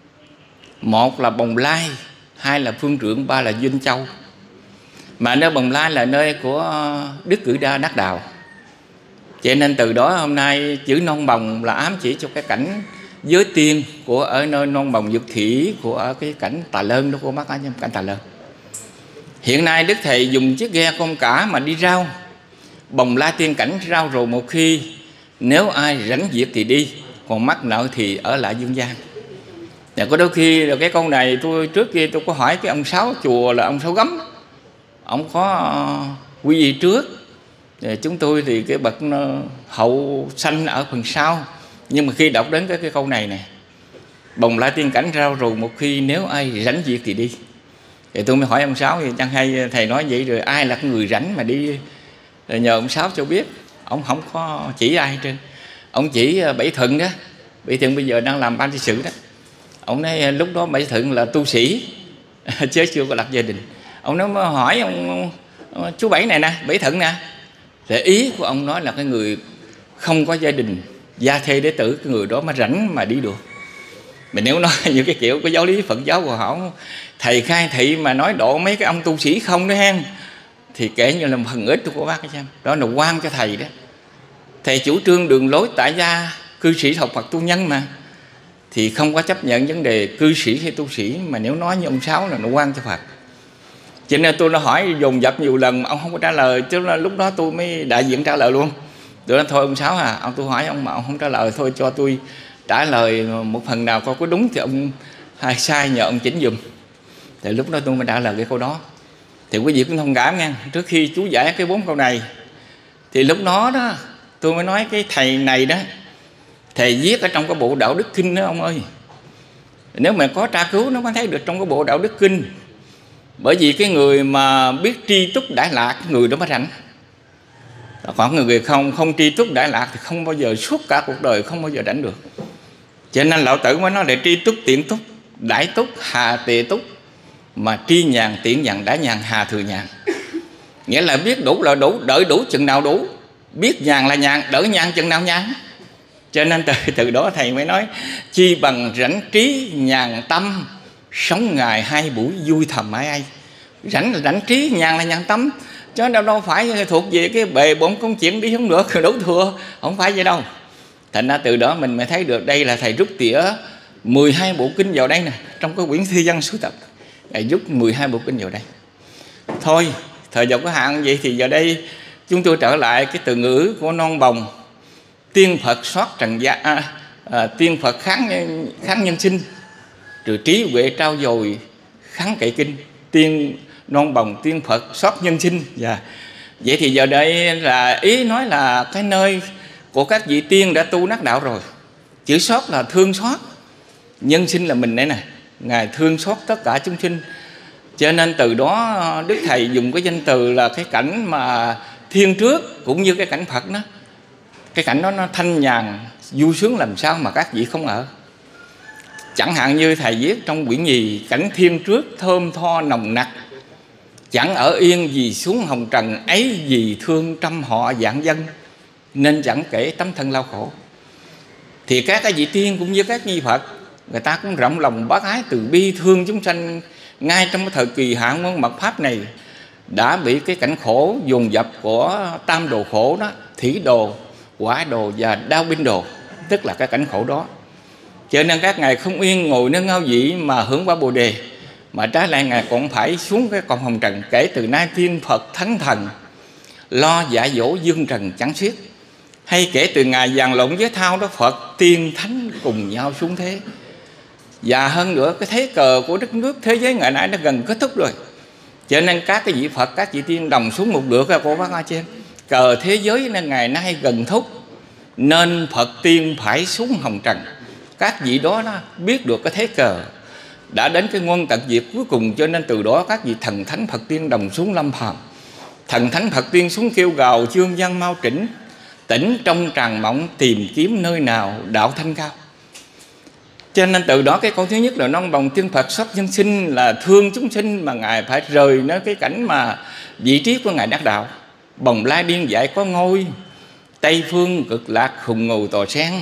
Một là Bồng Lai, 2 là Phương Trượng, 3 là Vinh Châu. Mà nơi Bồng Lai là nơi của Đức Cử Đa Đắc Đạo. Cho nên từ đó hôm nay chữ non bồng là ám chỉ cho cái cảnh giới tiên của ở nơi non bồng dược thủy của ở cái cảnh Tà Lơn đó cô bác anh em, cảnh Tà Lơn. Hiện nay Đức Thầy dùng chiếc ghe con cả mà đi rao Bồng Lai tiên cảnh rao rồi một khi, nếu ai rảnh việc thì đi, còn mắc nợ thì ở lại dương gian. Và có đôi khi là cái câu này tôi trước kia tôi có hỏi cái ông Sáu chùa là ông Sáu Gấm, ông có quy y trước. Chúng tôi thì cái bậc hậu sanh ở phần sau. Nhưng mà khi đọc đến cái câu này nè, Bồng Lai tiên cảnh rao rồi một khi, nếu ai rảnh việc thì đi. Thì tôi mới hỏi ông Sáu, thì chẳng hay thầy nói vậy rồi ai là cái người rảnh mà đi, rồi nhờ ông Sáu cho biết. Ông không có chỉ ai hết trơn. Ông chỉ Bảy Thuận đó. Bảy Thuận bây giờ đang làm ban trị sự đó. Ông nói lúc đó Bảy Thuận là tu sĩ chứ chưa có lập gia đình. Ông nói hỏi ông chú Bảy này nè, Bảy Thuận nè, thì ý của ông nói là cái người không có gia đình, gia thê đế tử, cái người đó mới rảnh mà đi được. Mình nếu nói những cái kiểu cái giáo lý Phật giáo của họ, thầy khai thị mà nói độ mấy cái ông tu sĩ không đó hen, thì kể như là một phần ít của bác xem. Đó là quan cho thầy đó. Thầy chủ trương đường lối tại gia cư sĩ học Phật tu nhân mà, thì không có chấp nhận vấn đề cư sĩ hay tu sĩ. Mà nếu nói như ông Sáu là nó quan cho Phật. Cho nên tôi đã hỏi dồn dập nhiều lần ông không có trả lời, chứ là lúc đó tôi mới đại diện trả lời luôn. Tôi nói thôi ông Sáu ông tôi hỏi ông mà ông không trả lời, thôi cho tôi trả lời một phần nào coi có đúng thì ông hay sai nhờ ông chỉnh dùm. Thì lúc đó tôi mới trả lời cái câu đó. Thì quý vị cũng thông cảm nha, trước khi chú giải cái 4 câu này thì lúc đó đó Tôi mới nói cái thầy này đó, thầy viết ở trong cái bộ Đạo Đức Kinh đó ông ơi. Nếu mà có tra cứu nó mới thấy được trong cái bộ Đạo Đức Kinh. Bởi vì cái người mà biết tri túc đại lạc, người đó mới rảnh. Còn người không tri túc đại lạc thì không bao giờ, suốt cả cuộc đời không bao giờ rảnh được. Cho nên Lão Tử mới nói là tri túc, tiện túc, đại túc, hà tề túc, mà tri nhàn, tiện nhàn, đại nhàn, hà thừa nhàn. Nghĩa là biết đủ là đủ, đợi đủ chừng nào đủ, biết nhàn là nhàn, đỡ nhàn chừng nào nhàn. Cho nên từ đó thầy mới nói chi bằng rảnh trí nhàn tâm, sống ngày 2 buổi vui thầm mãi ai. Rảnh là rảnh trí, nhàn là nhàn tâm, chứ đâu phải thuộc về cái bề bộn công chuyện đi không được đủ thừa, không phải vậy đâu. Thành ra từ đó mình mới thấy được đây là thầy rút tỉa 12 bộ kinh vào đây nè, trong cái quyển Thi Văn Sưu Tập thầy rút 12 bộ kinh vào đây. Thôi thời giờ có hạn vậy thì giờ đây chúng tôi trở lại cái từ ngữ của Non Bồng. Tiên Phật soát trần gian, tiên Phật kháng nhân sinh, trừ trí huệ trao dồi kháng cậy kinh. Tiên Non Bồng, tiên Phật soát nhân sinh. Vậy thì giờ đây là ý nói là cái nơi của các vị tiên đã tu đắc đạo rồi. Chữ soát là thương xót, nhân sinh là mình đây nè, Ngài thương xót tất cả chúng sinh. Cho nên từ đó Đức Thầy dùng cái danh từ là cái cảnh mà thiên trước cũng như cái cảnh Phật đó. Cái cảnh đó nó thanh nhàn, vui sướng làm sao mà các vị không ở. Chẳng hạn như thầy viết trong quyển gì, cảnh thiên trước thơm tho nồng nặc, chẳng ở yên vì xuống hồng trần, ấy vì thương trăm họ vạn dân, nên chẳng kể tấm thân lao khổ. Thì các cái vị tiên cũng như các vị Phật, người ta cũng rộng lòng bác ái từ bi thương chúng sanh. Ngay trong cái thời kỳ hạ nguyên mật pháp này đã bị cái cảnh khổ dồn dập của tam đồ khổ đó, thủy đồ, quả đồ và đao binh đồ, tức là cái cảnh khổ đó. Cho nên các ngài không yên ngồi nơi ngao vị mà hưởng quả Bồ Đề, mà trái lại ngài còn phải xuống cái cõi hồng trần. Kể từ nay tiên Phật thánh thần lo dạy dỗ dương trần chẳng xiết. Hay kể từ ngày dàn lộn với thao đó, Phật tiên thánh cùng nhau xuống thế. Và hơn nữa cái thế cờ của đất nước thế giới ngày nay nó gần kết thúc rồi. Cho nên các cái vị Phật, các vị tiên đồng xuống một lượt của bác A Trên. Cờ thế giới nên ngày nay gần thúc, nên Phật tiên phải xuống hồng trần. Các vị đó biết được cái thế cờ đã đến cái nguồn tận diệt cuối cùng. Cho nên từ đó các vị thần thánh Phật tiên đồng xuống lâm phàm. Thần thánh Phật tiên xuống kêu gào chương văn mau chỉnh, tỉnh trong tràng mộng tìm kiếm nơi nào đạo thanh cao. Cho nên từ đó cái câu thứ nhất là Non Bồng tiên Phật soát nhân sinh, là thương chúng sinh mà ngài phải rời nơi cái cảnh mà vị trí của ngài đắc đạo. Bồng lai điên dạy có ngôi, Tây phương cực lạc khùng ngồi tòa sen.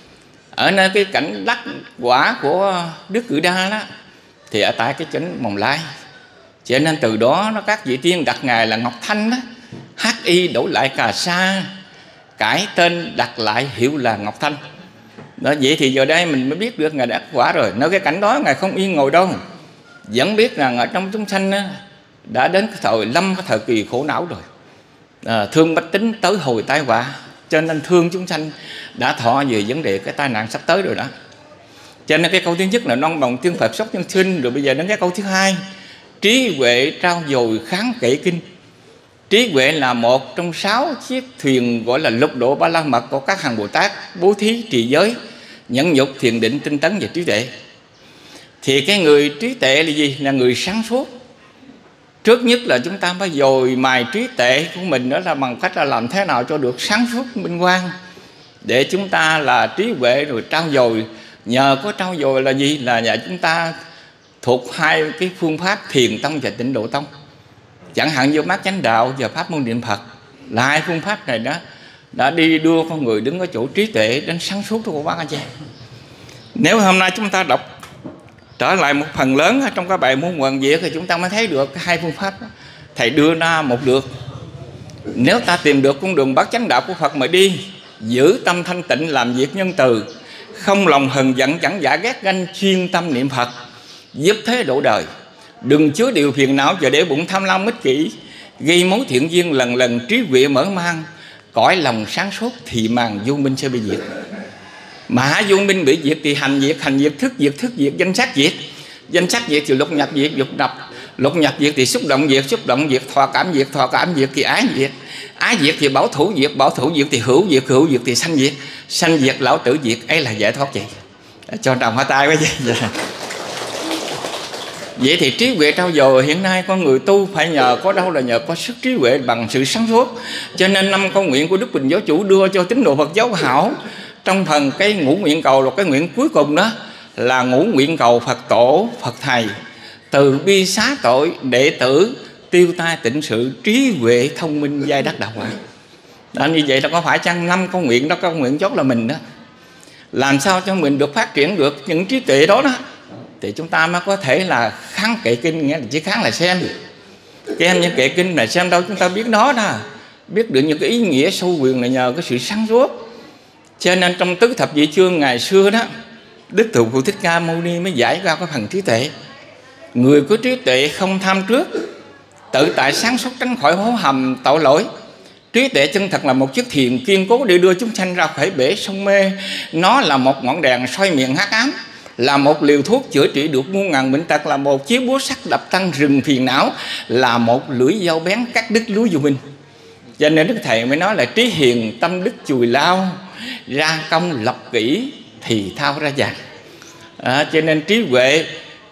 Ở nơi cái cảnh đắc quả của Đức Cự Đa đó thì ở tại cái chánh Bồng Lai. Cho nên từ đó các vị tiên đặt ngài là Ngọc Thanh đó, HI đổi lại Cà Sa, cải tên đặt lại hiệu là Ngọc Thanh đó. Vậy thì giờ đây mình mới biết được ngài đã quả rồi. Nơi cái cảnh đó ngài không yên ngồi đâu, vẫn biết rằng ở trong chúng sanh đã đến cái thời lâm, cái thời kỳ khổ não rồi. Thương bách tính tới hồi tai họa. Cho nên thương chúng sanh đã thọ về vấn đề cái tai nạn sắp tới rồi đó. Cho nên cái câu thứ nhất là Non Bồng tiên Phật soát nhân sinh. Rồi bây giờ đến cái câu thứ hai, trí huệ trao dồi kháng kệ kinh. Trí huệ là một trong 6 chiếc thuyền gọi là lục độ ba la mật của các hàng Bồ Tát, bố thí, trì giới, nhẫn nhục, thiền định, tinh tấn và trí tuệ. Thì cái người trí tuệ là gì? Là người sáng suốt. Trước nhất là chúng ta phải dồi mài trí tuệ của mình, đó là bằng cách là làm thế nào cho được sáng suốt minh quang, để chúng ta là trí huệ rồi trau dồi. Nhờ có trau dồi là gì? Là nhờ chúng ta thuộc hai cái phương pháp thiền tông và tịnh độ tông. Chẳng hạn như mát chánh đạo và pháp môn niệm Phật là hai phương pháp này đó đã đi đưa con người đứng ở chỗ trí tuệ đến sáng suốt của bác anh chị. Nếu hôm nay chúng ta đọc trở lại một phần lớn trong các bài môn Quần Diệt thì chúng ta mới thấy được hai phương pháp đó. Thầy đưa ra một lượt. Nếu ta tìm được con đường bát chánh đạo của Phật mà đi, giữ tâm thanh tịnh, làm việc nhân từ, không lòng hờn giận, chẳng giả ghét ganh, chuyên tâm niệm Phật, giúp thế độ đời, đừng chứa điều phiền não và để bụng tham lam ích kỷ, gây mối thiện duyên lần lần, trí huệ mở mang, cõi lòng sáng suốt thì màn vô minh sẽ bị diệt. Mà vô minh bị diệt thì hành diệt, thức diệt, danh sắc diệt. Danh sắc diệt thì lục nhập diệt, lục nhập Lục nhập diệt thì xúc động diệt, thọ cảm diệt thì ái diệt thì bảo thủ diệt thì hữu diệt thì sanh diệt lão tử diệt. Ấy là giải thoát vậy. Cho đồng hoa tay quá vậy. Vậy thì trí huệ trau dồi hiện nay con người tu phải nhờ có đâu là nhờ có sức trí huệ bằng sự sáng suốt. Cho nên 5 câu nguyện của Đức Bình Giáo Chủ đưa cho tín đồ Phật giáo hảo. Trong phần cái ngũ nguyện cầu là cái nguyện cuối cùng đó là ngũ nguyện cầu Phật tổ, Phật thầy từ bi xá tội, đệ tử tiêu tai tịnh sự, trí huệ thông minh giai đắc đạo quả. Đó, như vậy là có phải chăng 5 câu nguyện đó, câu nguyện chốt là mình đó. Làm sao cho mình được phát triển được những trí tuệ đó thì chúng ta mới có thể là kháng kệ kinh, nghĩa là chỉ kháng là xem. Xem những kệ kinh là xem đâu chúng ta biết đó đó, biết được những cái ý nghĩa sâu quyền là nhờ cái sự sáng suốt. Cho nên trong tứ thập nhị chương ngày xưa đó, Đức Thượng Phụ Thích Ca Mâu Ni mới giải ra cái phần trí tuệ. Người có trí tuệ không tham trước, tự tại sáng suốt tránh khỏi hố hầm tội lỗi. Trí tuệ chân thật là một chiếc thuyền kiên cố để đưa chúng sanh ra khỏi bể sông mê. Nó là một ngọn đèn soi miệng hắc ám, là một liều thuốc chữa trị được muôn ngàn bệnh tật, là một chiếc búa sắt đập tan rừng phiền não, là một lưỡi dao bén cắt đứt lúa vô minh. Cho nên Đức Thầy mới nói là trí hiền tâm đức chùi lao, ra công lập kỹ thì thao ra vàng. Cho nên trí huệ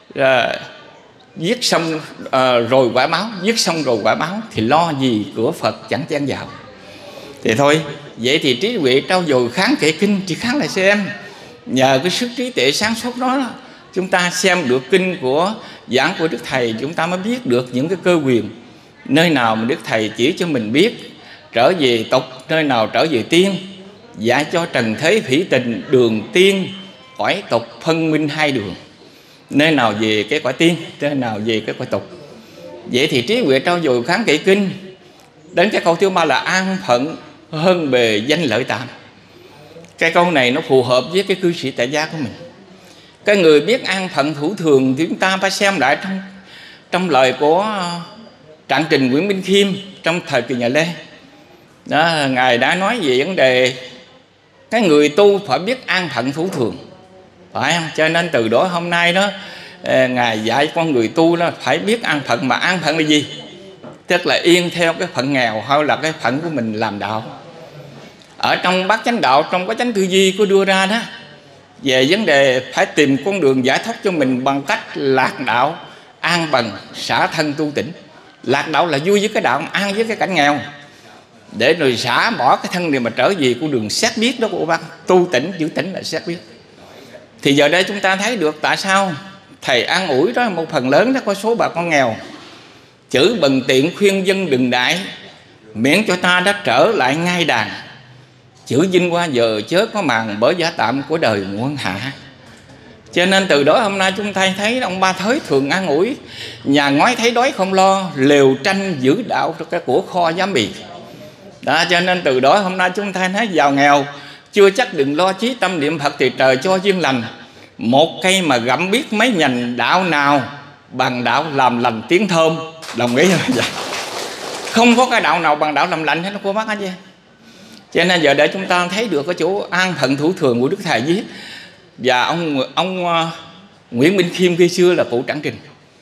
giết xong rồi quả báo, giết xong rồi quả báo thì lo gì cửa Phật chẳng chen vào. Thì thôi, vậy thì trí huệ trau dồi kháng kệ kinh chỉ kháng là xem. Nhờ cái sức trí tuệ sáng suốt đó, chúng ta xem được kinh của giảng của Đức Thầy, chúng ta mới biết được những cái cơ quyền. Nơi nào mà Đức Thầy chỉ cho mình biết trở về tục, nơi nào trở về tiên, dạy cho trần thế phỉ tình, đường tiên cõi tục phân minh hai đường. Nơi nào về cái cõi tiên, nơi nào về cái cõi tục. Vậy thì trí huệ trau dồi kháng kệ kinh. Đến cái câu thứ 3 là an phận hơn bề danh lợi tạm. Cái câu này nó phù hợp với cái cư sĩ tại gia của mình. Cái người biết an phận thủ thường thì chúng ta phải xem lại trong lời của Trạng Trình Nguyễn Minh Khiêm trong thời kỳ nhà Lê. Đó, Ngài đã nói về vấn đề cái người tu phải biết an phận thủ thường, phải không? Cho nên từ đó hôm nay đó, Ngài dạy con người tu đó phải biết an phận. Mà an phận là gì? Tức là yên theo cái phận nghèo hay là cái phận của mình làm đạo. Ở trong Bát Chánh Đạo, trong cái chánh tư duy có đưa ra đó, về vấn đề phải tìm con đường giải thoát cho mình bằng cách lạc đạo, an bằng, xả thân tu tỉnh. Lạc đạo là vui với cái đạo, an với cái cảnh nghèo, để rồi xả bỏ cái thân này mà trở về con đường xét biết đó của bác. Tu tỉnh, chữ tỉnh là xét biết. Thì giờ đây chúng ta thấy được tại sao Thầy an ủi đó một phần lớn đó có số bà con nghèo. Chữ bần tiện khuyên dân đừng đại, miễn cho ta đã trở lại ngai đàn. Chữ vinh qua giờ chớ có màng bởi giả tạm của đời muôn hạ. Cho nên từ đó hôm nay chúng ta thấy ông Ba Thới thường an ủi: nhà ngói thấy đói không lo, lều tranh giữ đạo cho cái của kho giám bì. Đó, cho nên từ đó hôm nay chúng ta thấy giàu nghèo chưa chắc đừng lo, chí tâm niệm Phật thì trời cho duyên lành. Một cây mà gặm biết mấy nhành, đạo nào bằng đạo làm lành tiếng thơm. Đồng ý không? Dạ. Không có cái đạo nào bằng đạo làm lành hết cô bác hết chứ. Cho nên giờ để chúng ta thấy được cái chỗ an phận thủ thường của Đức Thầy viết. Và ông Nguyễn Minh Khiêm khi xưa là cụ Trạng Trình.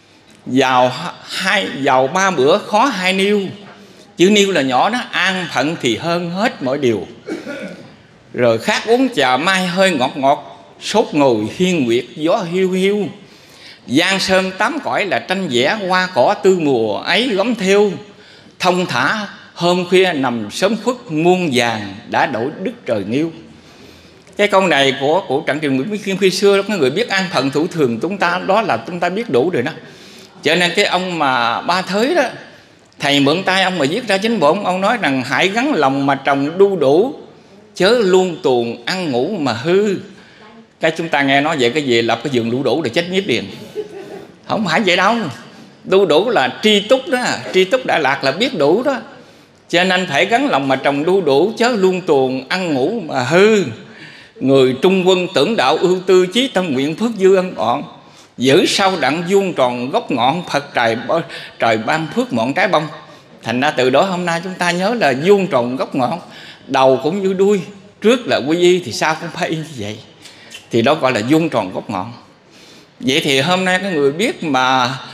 Giàu 3 bữa khó 2 niêu. Chữ niêu là nhỏ đó. An phận thì hơn hết mọi điều. Rồi khác uống trà mai hơi ngọt ngọt, sốt ngồi hiên nguyệt gió hiu hiu. Giang sơn 8 cõi là tranh vẽ, hoa cỏ tư mùa ấy gấm theo. Thông thả hôm khuya nằm sớm khuất, muôn vàng đã đổi đức trời nghiêu. Cái câu này của cụ Trạng Trình Nguyễn Minh Khiêm khi xưa, cái người biết an phận thủ thường chúng ta đó là chúng ta biết đủ rồi đó. Cho nên cái ông mà Ba Thới đó, thầy mượn tay ông mà viết ra chính bổn, ông nói rằng hãy gắn lòng mà trồng đu đủ, chớ luôn tuồng ăn ngủ mà hư. Cái chúng ta nghe nói vậy cái gì lập cái giường đu đủ để chết nhiếp liền. Không phải vậy đâu. Đu đủ là tri túc đó, tri túc Đại Lạc là biết đủ đó. Cho nên phải gắn lòng mà trồng đu đủ, chớ luôn tuồng ăn ngủ mà hư. Người trung quân tưởng đạo ưu tư, chí tâm nguyện phước dư ân bọn. Giữ sau đặng vuông tròn gốc ngọn, Phật trời ban phước ngọn trái bông. Thành ra từ đó hôm nay chúng ta nhớ là vuông tròn gốc ngọn, đầu cũng như đuôi, trước là quy y thì sau cũng phải y như vậy. Thì đó gọi là vuông tròn gốc ngọn. Vậy thì hôm nay cái người biết mà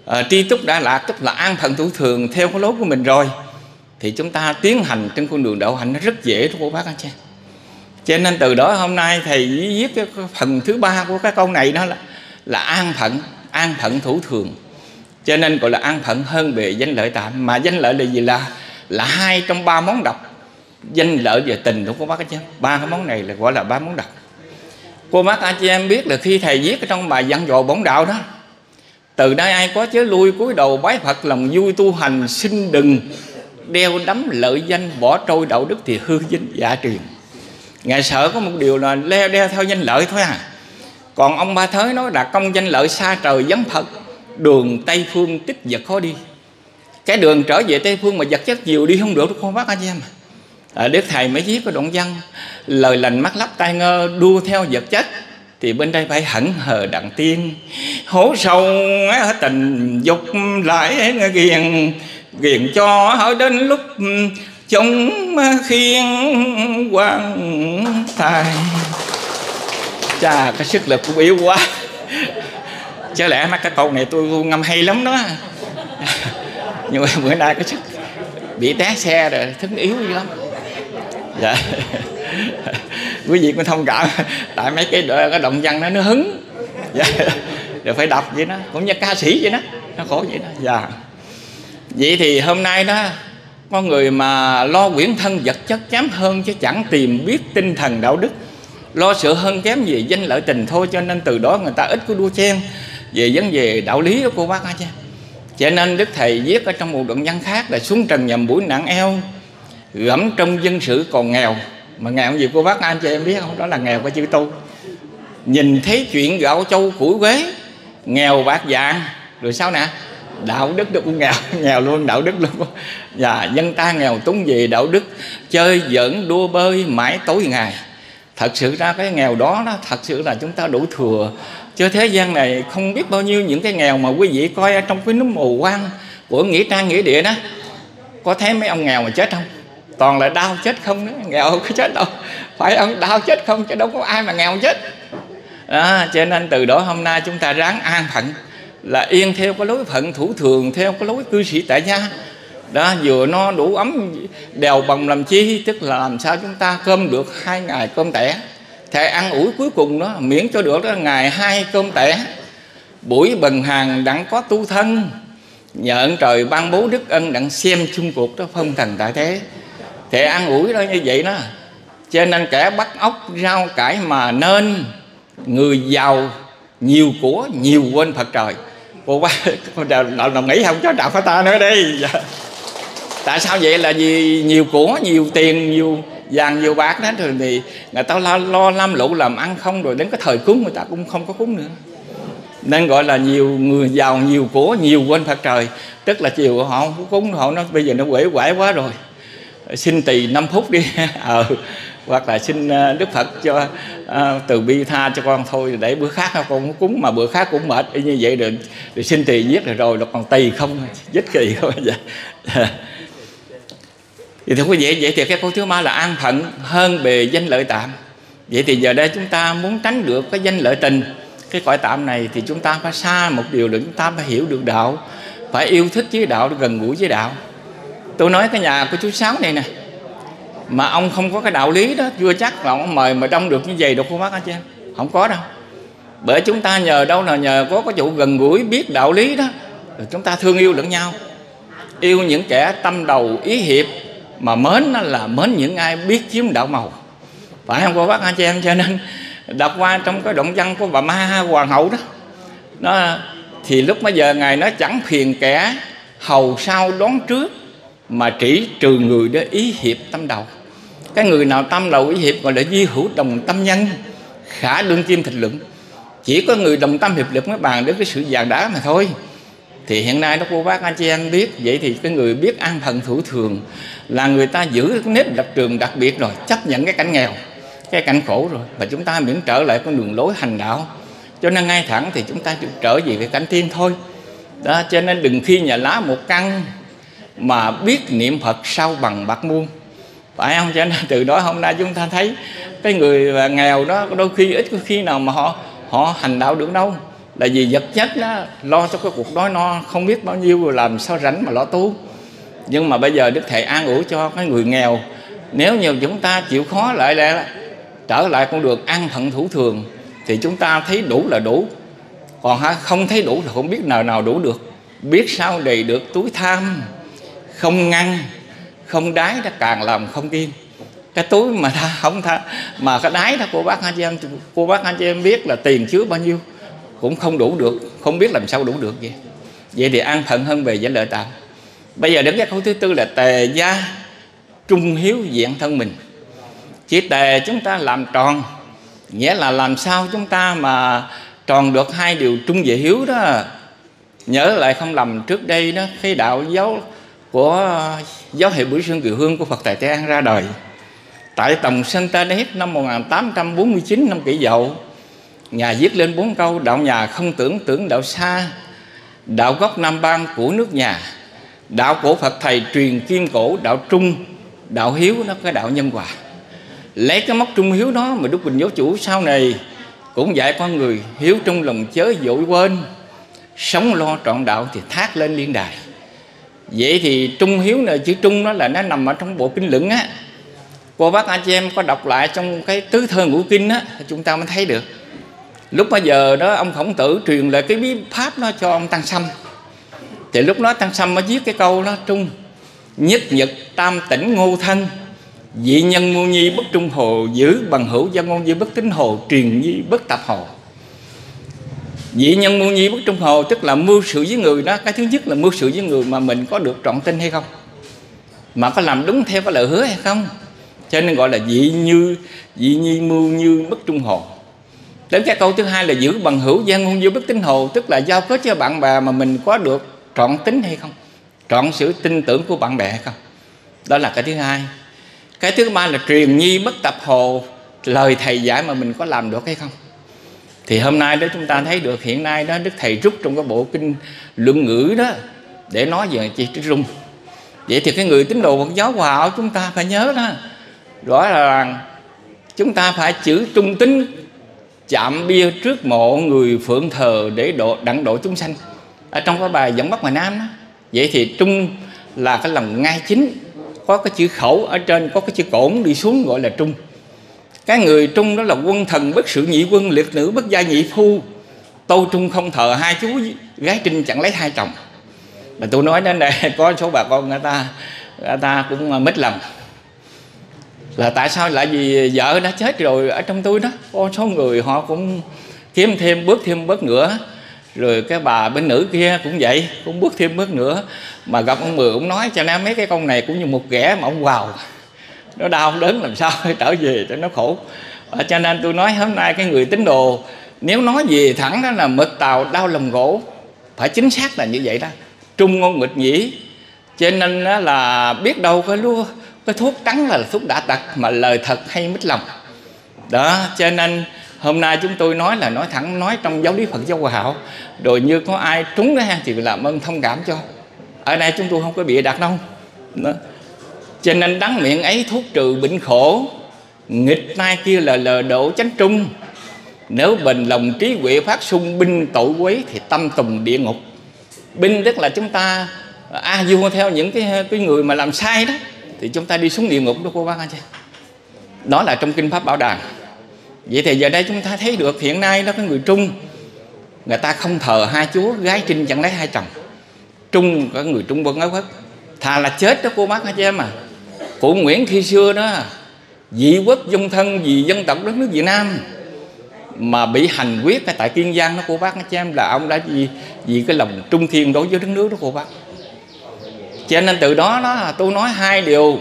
tri túc đã lạc, tức là an phận thủ thường theo cái lối của mình rồi, thì chúng ta tiến hành trên con đường đạo hạnh nó rất dễ đó cô bác anh chị. Cho nên từ đó hôm nay thầy viết cái phần thứ 3 của cái câu này đó là an phận thủ thường. Cho nên gọi là an phận hơn bề danh lợi tạm. Mà danh lợi là gì? Là 2 trong 3 món độc. Danh lợi và tình, đúng không bác anh chị? 3 cái món này là gọi là 3 món độc. Cô bác anh chị em biết là khi thầy viết ở trong bài dặn dò bổn đạo đó: từ đây ai có chớ lui, cúi đầu bái Phật, lòng vui tu hành, xin đừng đeo đắm lợi danh, bỏ trôi đạo đức thì hư danh dạ truyền. Ngài sợ có một điều là đeo theo danh lợi thôi à. Còn ông Ba Thới nói là công danh lợi xa trời vắng Phật, đường Tây Phương tích vật khó đi. Cái đường trở về Tây Phương mà vật chất nhiều đi không được, đúng không bác anh chị em? Đức thầy mới viết cái đoạn văn: lời lành mắt lắp tai ngơ, đua theo vật chất thì bên đây phải hẳn hờ đặng tiên, hố sâu tình dục lại ghiền, ghiền cho hỏi đến lúc chúng khiên quan tài. Chà, cái sức lực cũng yếu quá. Chứ lẽ mấy cái câu này tôi ngâm hay lắm đó. Nhưng mà bữa nay cái sức bị té xe rồi, thức yếu dữ lắm. Dạ. Quý vị cũng thông cảm, tại mấy cái động văn nó hứng. Dạ. Rồi phải đọc vậy đó, cũng như ca sĩ vậy đó, nó khổ vậy đó. Dạ. Vậy thì hôm nay đó, con người mà lo quyển thân vật chất kém hơn chứ chẳng tìm biết tinh thần đạo đức, lo sợ hơn kém về danh lợi tình thôi. Cho nên từ đó người ta ít có đua chen về vấn đề đạo lý đó cô bác chứ. Cho nên Đức Thầy viết ở trong một đoạn văn khác là: xuống trần nhầm mũi nặng eo, gẫm trong dân sự còn nghèo. Mà nghèo gì cô bác anh chị em biết không? Đó là nghèo của chữ tu. Nhìn thấy chuyện gạo châu củi quế, nghèo bạc vàng. Rồi sao nè? Đạo đức nó cũng nghèo, nghèo luôn, đạo đức luôn. Và dân ta nghèo túng về đạo đức, chơi giỡn đua bơi mãi tối ngày. Thật sự ra cái nghèo đó thật sự là chúng ta đủ thừa. Chứ thế gian này không biết bao nhiêu những cái nghèo mà quý vị coi ở trong cái núm mù quang của nghĩa trang nghĩa địa đó. Có thấy mấy ông nghèo mà chết không? Toàn là đau chết không đó. Nghèo không có chết đâu, phải ông đau chết không, chứ đâu có ai mà nghèo chết đó. Cho nên từ đó hôm nay chúng ta ráng an phận, là yên theo cái lối phận thủ thường, theo cái lối cư sĩ tại gia đó. Vừa no đủ ấm đèo bồng làm chi, tức là làm sao chúng ta cơm được 2 ngày cơm tẻ. Thầy ăn ủi cuối cùng đó, miễn cho được đó ngày 2 cơm tẻ. Buổi bần hàng đặng có tu thân, nhờ ơn trời ban bố đức ân đặng xem chung cuộc đó phong thần tại thế. Thầy ăn ủi đó như vậy đó. Cho nên kẻ bắt ốc rau cải mà nên, người giàu nhiều của nhiều quên Phật trời. Cô bác đồng nghĩ không cho đạo Phật ta nữa đi. Tại sao vậy? Là vì nhiều của, nhiều tiền, nhiều vàng, nhiều bạc đó, rồi thì người ta lo lam lụ làm ăn không, rồi đến cái thời cúng người ta cũng không có cúng nữa. Nên gọi là nhiều người giàu nhiều của nhiều quên Phật trời. Tức là chiều họ không có cúng, họ nói bây giờ nó quể quải quá rồi, xin tỳ 5 phút đi. Hoặc là xin Đức Phật cho từ bi tha cho con thôi, để bữa khác con không cúng, mà bữa khác cũng mệt như vậy rồi xin tỳ giết rồi còn tỳ không, dích kỳ không. Thì thưa quý vị, vậy thì cái câu thứ 3 là an phận hơn bề danh lợi tạm. Vậy thì giờ đây chúng ta muốn tránh được cái danh lợi tình, cái cõi tạm này, thì chúng ta phải xa một điều là chúng ta phải hiểu được đạo, phải yêu thích với đạo, gần gũi với đạo. Tôi nói cái nhà của chú Sáu này nè, mà ông không có cái đạo lý đó, chưa chắc là ông mời mà đông được như vậy đâu cô bác anh chị em. Không có đâu. Bởi chúng ta nhờ đâu là nhờ có cái chỗ gần gũi biết đạo lý đó, rồi chúng ta thương yêu lẫn nhau, yêu những kẻ tâm đầu ý hiệp, mà mến nó là mến những ai biết chiếm đạo màu, phải không cô bác anh chị em? Cho nên đọc qua trong cái đoạn văn của bà Ma Hoàng hậu đó, nó thì lúc bây giờ ngài nói: chẳng phiền kẻ hầu sau đón trước, mà chỉ trừ người đó ý hiệp tâm đầu. Cái người nào tâm đầu ý hiệp gọi là di hữu đồng tâm nhân, khả đương kim thịnh luận. Chỉ có người đồng tâm hiệp lực mới bàn đến cái sự vàng đá mà thôi. Thì hiện nay đó cô bác anh chị em biết, vậy thì cái người biết an phận thủ thường là người ta giữ cái nếp lập trường đặc biệt rồi, chấp nhận cái cảnh nghèo, cái cảnh khổ rồi, và chúng ta miễn trở lại con đường lối hành đạo. Cho nên ngay thẳng thì chúng ta trở về cái cảnh tiên thôi đó. Cho nên đừng khi nhà lá một căn mà biết niệm Phật sau bằng bạc muôn, phải không? Cho nên từ đó hôm nay chúng ta thấy cái người nghèo đó đôi khi ít có khi nào mà họ hành đạo được đâu. là vì vật chất đó, lo cho cái cuộc đói no không biết bao nhiêu, rồi làm sao rảnh mà lo tu. Nhưng mà bây giờ Đức Thầy an ủi cho cái người nghèo, nếu như chúng ta chịu khó lại trở lại con đường an phận thủ thường thì chúng ta thấy đủ là đủ. Còn không thấy đủ thì không biết nào đủ được. Biết sao đầy được túi tham, không ngăn, không đáy đã càng làm không kiên. Cái túi mà không mà cái đáy đó cô bác anh chị em biết là tiền chứa bao nhiêu cũng không đủ được, không biết làm sao đủ được vậy. Vậy thì an phận hơn về giải lợi tạm. Bây giờ đến cái câu thứ tư là tề gia trung hiếu diện thân mình. Chỉ tề chúng ta làm tròn, nghĩa là làm sao chúng ta mà tròn được hai điều trung về hiếu đó. Nhớ lại không lầm trước đây đó, khi đạo giáo của giáo hiệu Bửu Sơn Kiều Hương của Phật Tại Tây An ra đời tại Tòng Sơn Ta Đét năm 1849 năm Kỷ Dậu, Ngài viết lên 4 câu: đạo nhà không tưởng, tưởng đạo xa, đạo gốc Nam Bang của nước nhà, đạo cổ Phật Thầy truyền kim cổ, đạo trung, đạo hiếu nó cái đạo nhân hòa. Lấy cái mốc trung hiếu đó mà Đức Bình Giáo Chủ sau này cũng dạy con người hiếu trong lòng chớ vội quên, sống lo trọn đạo thì thác lên liên đài. Vậy thì trung hiếu này, chữ trung đó là nó nằm ở trong bộ kinh Luận á. Cô bác anh chị em có đọc lại trong cái tứ thơ ngũ kinh á, chúng ta mới thấy được. Lúc bây giờ đó ông Khổng Tử truyền lại cái bí pháp đó cho ông Tăng Sâm, thì lúc đó Tăng Sâm mới viết cái câu đó: trung nhất nhật tam tỉnh ngô thân, dị nhân mưu nhi bất trung hồ, giữ bằng hữu gia ngôn di bất tín hồ, truyền nhi bất tập hồ. Dị nhân mưu nhi bất trung hồ tức là mưu sự với người đó. Cái thứ nhất là mưu sự với người mà mình có được trọn tin hay không, mà có làm đúng theo cái lời hứa hay không. Cho nên gọi là dị nhi mưu như bất trung hồ. Đến cái câu thứ hai là giữ bằng hữu gia ngôn di bất tín hồ, tức là giao kết với bạn bè mà mình có được trọn tính hay không, trọn sự tin tưởng của bạn bè hay không. Đó là cái thứ hai. Cái thứ ba là truyền nhi bất tập hồ, lời thầy dạy mà mình có làm được hay không. Thì hôm nay đó chúng ta thấy được, hiện nay đó Đức Thầy rút trong cái bộ kinh Luận Ngữ đó để nói về chi trí rung. Vậy thì cái người tín đồ Phật giáo Hòa Hảo chúng ta phải nhớ đó, rõ là chúng ta phải chữ trung tín, chạm bia trước mộ người phượng thờ để đặng độ chúng sanh, ở trong cái bài Giọng Bắc Ngoài Nam đó. Vậy thì trung là cái lòng ngay chính, có cái chữ khẩu ở trên, có cái chữ cổn đi xuống gọi là trung. Cái người trung đó là quân thần bất sự nhị quân, liệt nữ bất gia nhị phu, tâu trung không thờ hai chú, gái trinh chẳng lấy hai chồng. Mà tôi nói đến đây có số bà con người ta cũng mít lòng là tại sao lại vì vợ đã chết rồi ở trong tôi đó. Có số người họ cũng kiếm thêm bước nữa. Rồi cái bà bên nữ kia cũng vậy, cũng bước thêm bước nữa. Mà gặp ông Mười cũng nói cho nên mấy cái con này cũng như một ghẻ mà ông vào nó đau đớn làm sao trở về cho nó khổ. Cho nên tôi nói hôm nay cái người tín đồ nếu nói gì thẳng đó là mực tàu đau lòng gỗ, phải chính xác là như vậy đó, trung ngôn nghịch nhĩ. Cho nên là biết đâu cái thuốc trắng là thuốc đã tật, mà lời thật hay mít lòng đó. Cho nên hôm nay chúng tôi nói là nói thẳng, nói trong giáo lý Phật giáo Hòa Hảo. Rồi như có ai trúng đó thì làm ơn thông cảm cho. Ở đây chúng tôi không có bịa đặt đâu đó. Cho nên đắng miệng ấy thuốc trừ bệnh khổ, nghịch nay kia là lờ độ chánh trung. Nếu bình lòng trí huệ phát sung, binh tội quấy thì tâm tùng địa ngục. Binh tức là chúng ta vua theo những cái người mà làm sai đó, thì chúng ta đi xuống địa ngục đó cô bác anh chị. Đó là trong Kinh Pháp Bảo Đàn. Vậy thì giờ đây chúng ta thấy được hiện nay đó cái người trung, người ta không thờ hai chúa, gái trinh chẳng lấy hai chồng. Trung, cái người trung quân áo phất, thà là chết đó cô bác anh chị em à. Cụ Nguyễn khi xưa đó dị quốc dung thân vì dân tộc đất nước Việt Nam mà bị hành quyết tại Kiên Giang đó cô bác anh chị em, là ông đã vì cái lòng trung thiên đối với đất nước đó cô bác. Cho nên từ đó đó tôi nói hai điều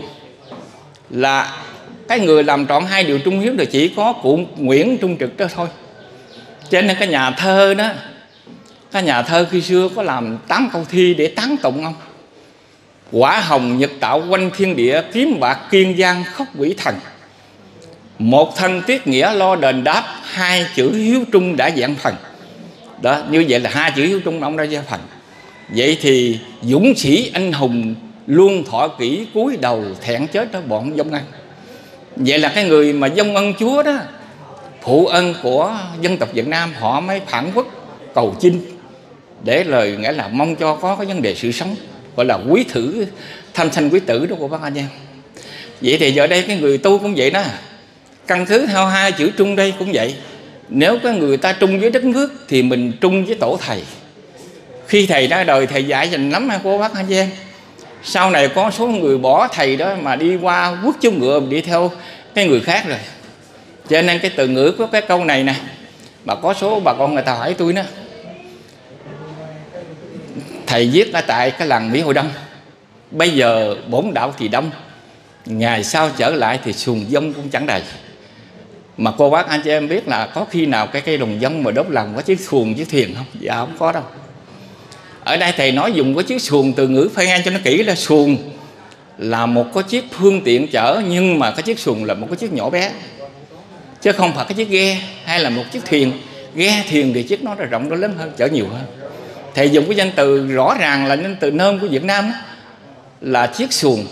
là cái người làm trọn hai điều trung hiếu thì chỉ có cụ Nguyễn Trung Trực đó thôi. Cho nên cái nhà thơ đó, cái nhà thơ khi xưa có làm 8 câu thi để tán tụng ông: quả hồng nhật tạo quanh thiên địa, kiếm bạc Kiên Giang khóc quỷ thần. Một thân tiết nghĩa lo đền đáp, hai chữ hiếu trung đã dạng phần. Đó, như vậy là hai chữ hiếu trung ông đã dạng phần. Vậy thì dũng sĩ anh hùng luôn thọ kỷ, cúi đầu thẹn chết đó bọn vong ân. Vậy là cái người mà vong ân Chúa đó, phụ ân của dân tộc Việt Nam, họ mới phản quốc, cầu chinh, để lời nghĩa là mong cho có cái vấn đề sự sống, gọi là quý thử tham sanh quý tử đó của bác anh em. Vậy thì giờ đây cái người tu cũng vậy đó, căn cứ theo hai chữ trung đây cũng vậy. Nếu có người ta trung với đất nước thì mình trung với tổ thầy. Khi thầy ra đời thầy dạy dành lắm ha cô bác anh em. Sau này có số người bỏ thầy đó mà đi qua quốc chú ngựa, đi theo cái người khác rồi. Cho nên cái từ ngữ của cái câu này nè, mà có số bà con người ta hỏi tôi đó, thầy viết ở tại cái làng Mỹ Hội Đông, bây giờ bổn đạo thì đông, ngày sau trở lại thì xuồng dông cũng chẳng đầy. Mà cô bác anh chị em biết là có khi nào cái cây đồng dông mà đốt lòng có chiếc xuồng chiếc thuyền không? Dạ không có đâu. Ở đây thầy nói dùng cái chiếc xuồng, từ ngữ phải nghe cho nó kỹ, là xuồng là một cái chiếc phương tiện chở, nhưng mà cái chiếc xuồng là một cái chiếc nhỏ bé, chứ không phải cái chiếc ghe hay là một chiếc thuyền. Ghe thuyền thì chiếc nó là rộng, nó lớn hơn, chở nhiều hơn. Thầy dùng cái danh từ rõ ràng là danh từ nôm của Việt Nam đó, là chiếc xuồng.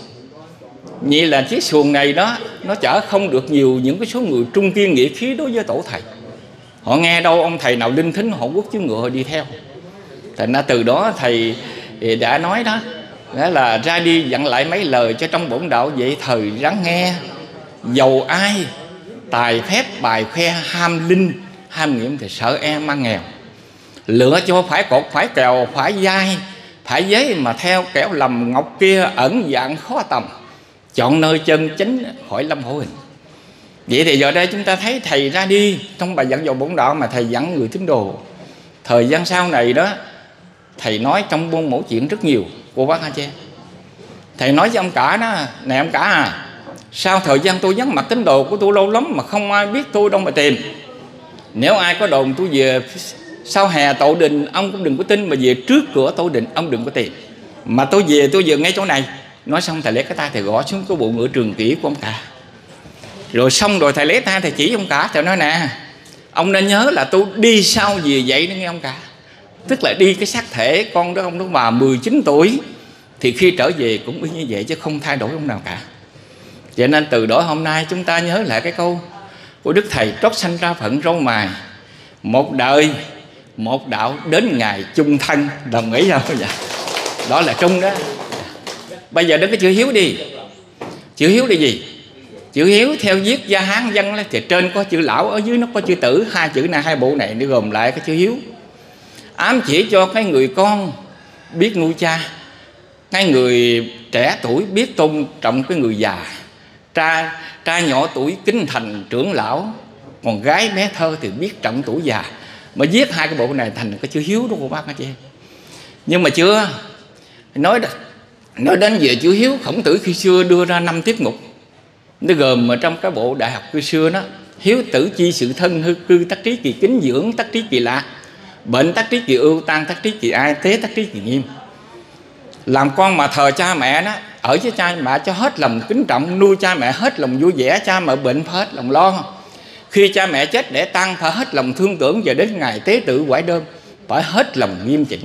Vậy là chiếc xuồng này đó, nó chở không được nhiều những cái số người trung kiên nghĩa khí đối với tổ thầy. Họ nghe đâu ông thầy nào linh thính họ quất chiếc ngựa đi theo. Thành ra từ đó thầy đã nói đó, đó là ra đi dặn lại mấy lời cho trong bổn đạo vậy thời ráng nghe. Dầu ai tài phép bài khoe, ham linh ham nghiệm thì sợ em mang nghèo. Lựa cho phải cột, phải kèo, phải dai, phải giấy, mà theo kẻo lầm ngọc kia ẩn dạng khó tầm. Chọn nơi chân chính khỏi lâm hổ hình. Vậy thì giờ đây chúng ta thấy thầy ra đi trong bài dặn dò bổn đạo mà thầy dặn người tín đồ. Thời gian sau này đó, thầy nói trong buôn mẫu chuyện rất nhiều cô bác anh chị. Thầy nói với ông cả đó, này ông cả à, sau thời gian tôi vắng mặt tín đồ của tôi lâu lắm mà không ai biết tôi đâu mà tìm. Nếu ai có đồn tôi về sau hè tổ đình, ông cũng đừng có tin, mà về trước cửa tổ đình ông đừng có tìm. Mà tôi về ngay chỗ này. Nói xong thầy lấy cái tay thầy gõ xuống cái bộ ngựa trường kỷ của ông cả. Rồi xong rồi thầy lấy tay thầy chỉ ông cả, thầy nói nè, ông nên nhớ là tôi đi sau về vậy đó nghe ông cả. Tức là đi cái xác thể con đó ông đó bà 19 tuổi thì khi trở về cũng y như vậy, chứ không thay đổi ông nào cả. Cho nên từ đó hôm nay chúng ta nhớ lại cái câu của Đức Thầy trót sanh ra phận râu mài, một đời một đạo đến ngày chung thân. Đồng ý không? Dạ. Đó là trung đó. Bây giờ đến cái chữ hiếu đi. Chữ hiếu là gì? Chữ hiếu theo viết Gia Hán Văn thì trên có chữ lão, ở dưới nó có chữ tử. Hai chữ này, hai bộ này nó gồm lại cái chữ hiếu, ám chỉ cho cái người con biết nuôi cha, cái người trẻ tuổi biết tôn trọng cái người già, trai nhỏ tuổi kính thành trưởng lão, còn gái bé thơ thì biết trọng tuổi già. Mà viết hai cái bộ này thành cái chữ hiếu đó của bác anh chị em. Nhưng mà chưa nói đến về chữ hiếu, Khổng Tử khi xưa đưa ra 5 tiết mục. Nó gồm ở trong cái bộ đại học khi xưa đó: hiếu tử chi sự thân, hư cư tác trí kỳ kính, dưỡng tác trí kỳ lạc, bệnh tác trí kỳ ưu, tan tác trí kỳ ai, tế tác trí kỳ nghiêm. Làm con mà thờ cha mẹ đó, ở với cha mẹ cho hết lòng kính trọng, nuôi cha mẹ hết lòng vui vẻ, cha mẹ bệnh phải hết lòng lo. Khi cha mẹ chết để tang phải hết lòng thương tưởng, và đến ngày tế tự quải đơm phải hết lòng nghiêm chỉnh.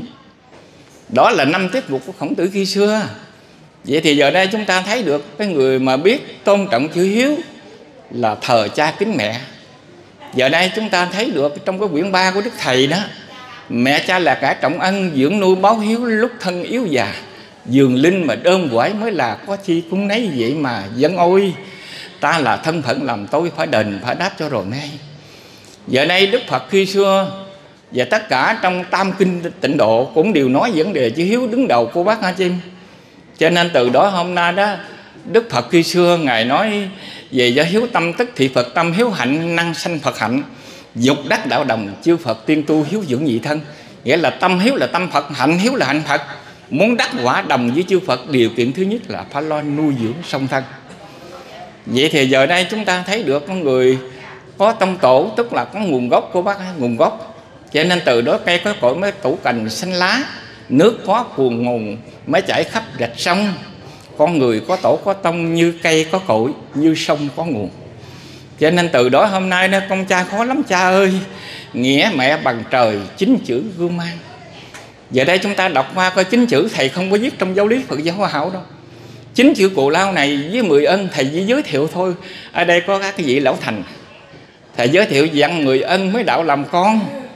Đó là 5 tiết mục của Khổng Tử khi xưa. Vậy thì giờ đây chúng ta thấy được cái người mà biết tôn trọng chữ hiếu là thờ cha kính mẹ. Giờ đây chúng ta thấy được trong cái quyển 3 của Đức Thầy đó: mẹ cha là cả trọng ân, dưỡng nuôi báo hiếu lúc thân yếu già, dường linh mà đơm quải mới là có chi cũng nấy vậy mà dân ôi. Ta là thân phận làm tôi phải đền phải đáp cho rồi ngay. Giờ đây Đức Phật khi xưa và tất cả trong tam kinh tịnh độ cũng đều nói vấn đề chữ hiếu đứng đầu cô bác anh chị em. Cho nên từ đó hôm nay đó, Đức Phật khi xưa Ngài nói về do hiếu tâm tức thị Phật tâm, hiếu hạnh năng sanh Phật hạnh, dục đắc đạo đồng chư Phật tiên tu, hiếu dưỡng nhị thân. Nghĩa là tâm hiếu là tâm Phật, hạnh hiếu là hạnh Phật. Muốn đắc quả đồng với chư Phật, điều kiện thứ nhất là phải lo nuôi dưỡng song thân. Vậy thì giờ đây chúng ta thấy được con người có tông tổ, tức là có nguồn gốc của bác, nguồn gốc. Cho nên từ đó cây có cội mới tủ cành xanh lá, nước có cuồn nguồn mới chảy khắp rạch sông. Con người có tổ có tông, như cây có cội, như sông có nguồn. Cho nên từ đó hôm nay đó, con cha khó lắm cha ơi, nghĩa mẹ bằng trời, chính chữ gương mang. Giờ đây chúng ta đọc qua coi chính chữ thầy không có viết trong giáo lý Phật giáo Hoa Hảo đâu. Chính chữ Cù Lao này với 10 ân thầy chỉ giới thiệu thôi. Ở đây có các cái vị lão thành, thầy giới thiệu dặn 10 ân mới đạo làm con,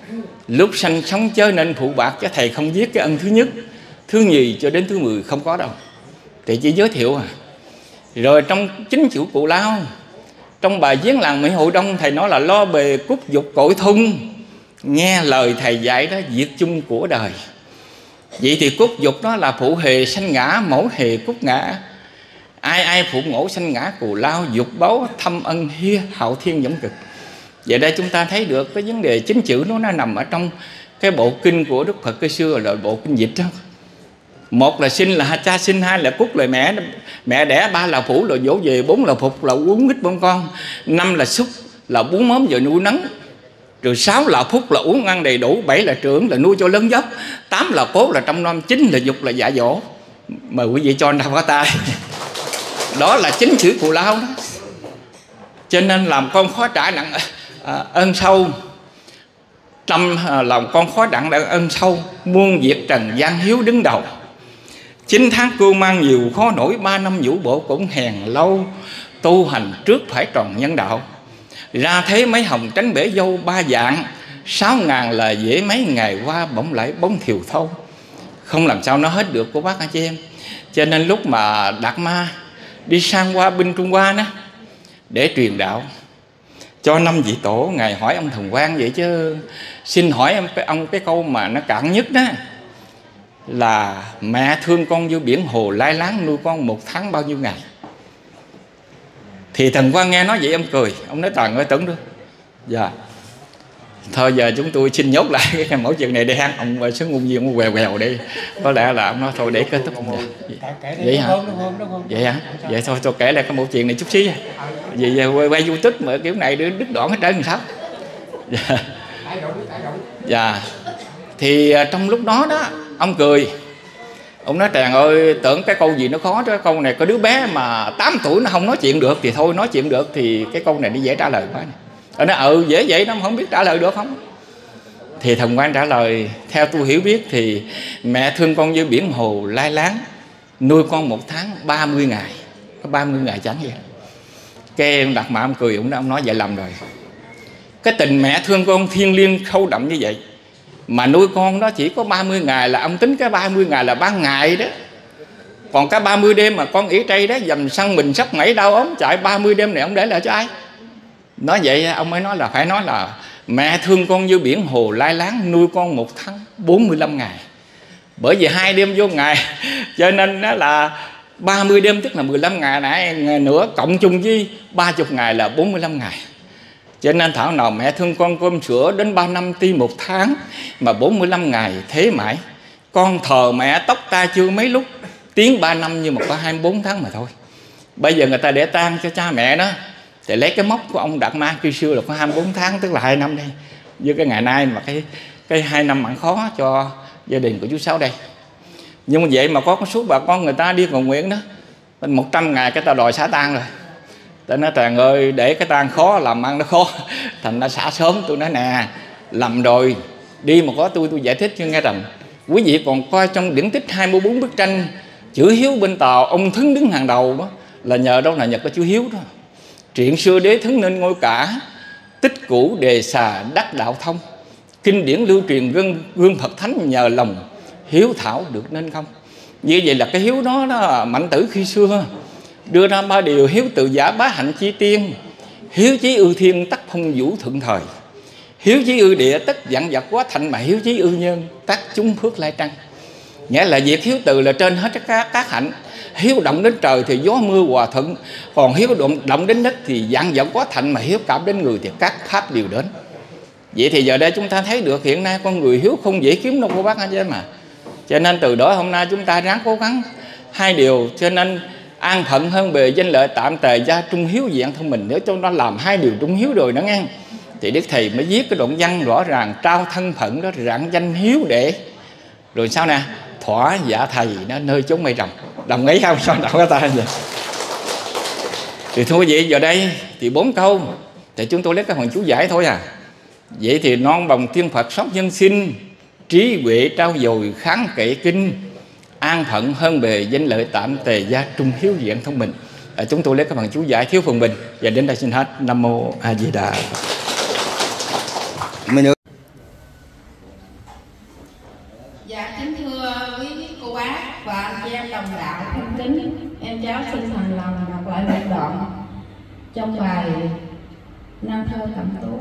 Lúc sanh sống chớ nên phụ bạc, cho thầy không viết cái ân thứ nhất, thứ nhì cho đến thứ 10 không có đâu. Thì chỉ giới thiệu à. Rồi trong chính chữ Cù Lao, trong bài viếng làng Mỹ Hội Đông, thầy nói là lo bề cúc dục cội thung, nghe lời thầy dạy đó việc chung của đời. Vậy thì cúc dục đó là phụ hề sanh ngã, mẫu hề cúc ngã. Ai ai phụ ngỗ sanh ngã Cù Lao, dục báo thâm ân hia hạo thiên giống cực. Vậy đây chúng ta thấy được cái vấn đề chính chữ nó nằm ở trong cái bộ kinh của Đức Phật cái xưa là bộ kinh dịch đó. Một là sinh là cha sinh, hai là cúc là mẹ đẻ, ba là phủ là dỗ về, bốn là phục là uống ít bông con, năm là xúc là bú mớm và nuôi nấng, rồi 6 là phúc là uống ăn đầy đủ, 7 là trưởng là nuôi cho lớn dốc, 8 là cốt là trong nom, 9 là dục là dạ dỗ. Mời quý vị cho anh đọc có tay. Đó là chính chữ Cù Lao đó. Cho nên làm con khó trả nặng ơn sâu, tâm lòng con khó đặng ơn sâu, muôn việc trần gian hiếu đứng đầu. 9 tháng cưu mang nhiều khó nổi, 3 năm vũ bộ cũng hèn lâu, tu hành trước phải tròn nhân đạo. Ra thế mấy hồng tránh bể dâu 3 dạng, 6.000 là dễ mấy ngày qua bỗng lại bóng thiều thâu. Không làm sao nó hết được của bác anh chị em. Cho nên lúc mà Đạt Ma đi sang qua bên Trung Hoa đó để truyền đạo cho 5 vị tổ, ngài hỏi ông Thần Quang vậy chứ xin hỏi ông cái câu mà nó cạn nhất đó là mẹ thương con như biển hồ lai láng, nuôi con 1 tháng bao nhiêu ngày. Thì Thần Quang nghe nói vậy ông cười, ông nói toàn ơi tưởng đó. Dạ thôi giờ chúng tôi xin nhốt lại cái mẫu chuyện này đi ha. Ông xuống ngôn viên quèo quèo đi. Có lẽ là ông nói thôi để kết thúc. Vậy hả? Vậy hả? Vậy thôi tôi kể lại cái mẫu chuyện này chút xíu. Vì giờ quay YouTube mà kiểu này đứt đoạn hết trơn làm sao? Dạ. Thì trong lúc đó đó ông cười, ông nói Tràng ơi tưởng cái câu gì nó khó đó, câu này có đứa bé mà 8 tuổi nó không nói chuyện được thì thôi, nói chuyện được thì cái câu này nó dễ trả lời quá. Nó nói dễ vậy nó không biết trả lời được không. Thì Thần Quang trả lời theo tôi hiểu biết thì mẹ thương con như biển hồ lai láng, nuôi con 1 tháng 30 ngày, có 30 ngày chẳng vậy. Cái ông Đạt Ma ông cười, ông nói vậy lầm rồi. Cái tình mẹ thương con thiêng liêng sâu đậm như vậy mà nuôi con đó chỉ có 30 ngày là ông tính cái 30 ngày là ban ngày đó. Còn cái 30 đêm mà con ỉ tray đó dầm săn mình sắp ngảy đau ốm chạy 30 đêm này ông để lại cho ai? Nói vậy ông mới nói là phải nói là mẹ thương con như biển hồ lai láng, nuôi con 1 tháng 45 ngày. Bởi vì 2 đêm vô ngày cho nên nó là 30 đêm tức là 15 ngày nãy nữa, cộng chung với 30 ngày là 45 ngày. Cho nên thảo nào mẹ thương con cơm sữa đến 3 năm ti 1 tháng mà 45 ngày thế mãi. Con thờ mẹ tóc ta chưa mấy lúc, tiếng 3 năm nhưng mà có 24 tháng mà thôi. Bây giờ người ta để tang cho cha mẹ đó thì lấy cái mốc của ông Đạt Ma khi xưa là có 24 tháng, tức là 2 năm đây. Với cái ngày nay mà cái 2 năm mặn khó cho gia đình của chú Sáu đây. Nhưng mà vậy mà có số bà con người ta đi cầu nguyện đó 100 ngày cái ta đòi xả tang rồi. Ta nói Tràng ơi để cái tang khó làm ăn nó khó, thành ra xả sớm. Tôi nói nè lầm rồi, đi mà có tôi giải thích cho nghe rằng quý vị còn coi trong điển tích 24 bức tranh chữ hiếu bên Tàu ông Thứng đứng hàng đầu đó là nhờ đâu là nhờ cái chữ hiếu đó. Truyện xưa đế Thứng nên ngôi cả, tích cũ đề xà đắc đạo thông, kinh điển lưu truyền gương Phật thánh nhờ lòng hiếu thảo được nên không. Như vậy là cái hiếu đó Mạnh Tử khi xưa đưa ra 3 điều: hiếu tự giả bá hạnh chi tiên, hiếu chí ư thiên tắc phong vũ thượng thời, hiếu chí ư địa tất dặn vật quá thành, mà hiếu chí ư nhân tắc chúng phước lai trăng. Nghĩa là việc hiếu từ là trên hết các hạnh. Hiếu động đến trời thì gió mưa hòa thuận, còn hiếu động đến đất thì dặn vật quá thành, mà hiếu cảm đến người thì các pháp đều đến. Vậy thì giờ đây chúng ta thấy được hiện nay con người hiếu không dễ kiếm đâu cô bác anh chị mà. Cho nên từ đó hôm nay chúng ta ráng cố gắng 2 điều. Cho nên an phận hơn bề danh lợi tạm tề gia trung hiếu dạng thân mình. Nếu cho nó làm 2 điều trung hiếu rồi đó nghe, thì Đức Thầy mới viết cái đoạn văn rõ ràng trao thân phận đó rạng danh hiếu đệ. Rồi sao nè, thỏa dạ thầy nó nơi chốn mây rồng. Đồng ý không? Sao đọc cái ta vậy? Thì thưa quý vị, giờ đây thì 4 câu thì chúng tôi lấy cái phần chú giải thôi à. Vậy thì non bồng tiên Phật sống nhân sinh, trí huệ trao dồi kháng kệ kinh, an phận hơn bề danh lợi tạm tề gia trung hiếu diện thông minh. Chúng tôi lấy cái phần chú giải thiếu phần bình. Và đến đây xin hết. Nam mô A Di Đà. Dạ kính thưa quý cô bác và anh chị em đồng đạo thân kính, em cháu xin thành lòng đọc lại một đoạn trong bài Nam Thơ Cẩm Tú.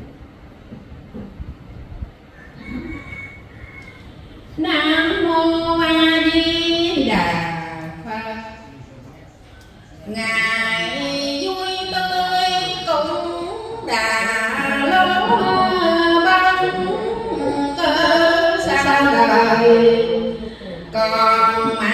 Nam mô A Di Đà Phật. Ngài vui tươi cũng đã lâu băng cơ xa đời, còn mà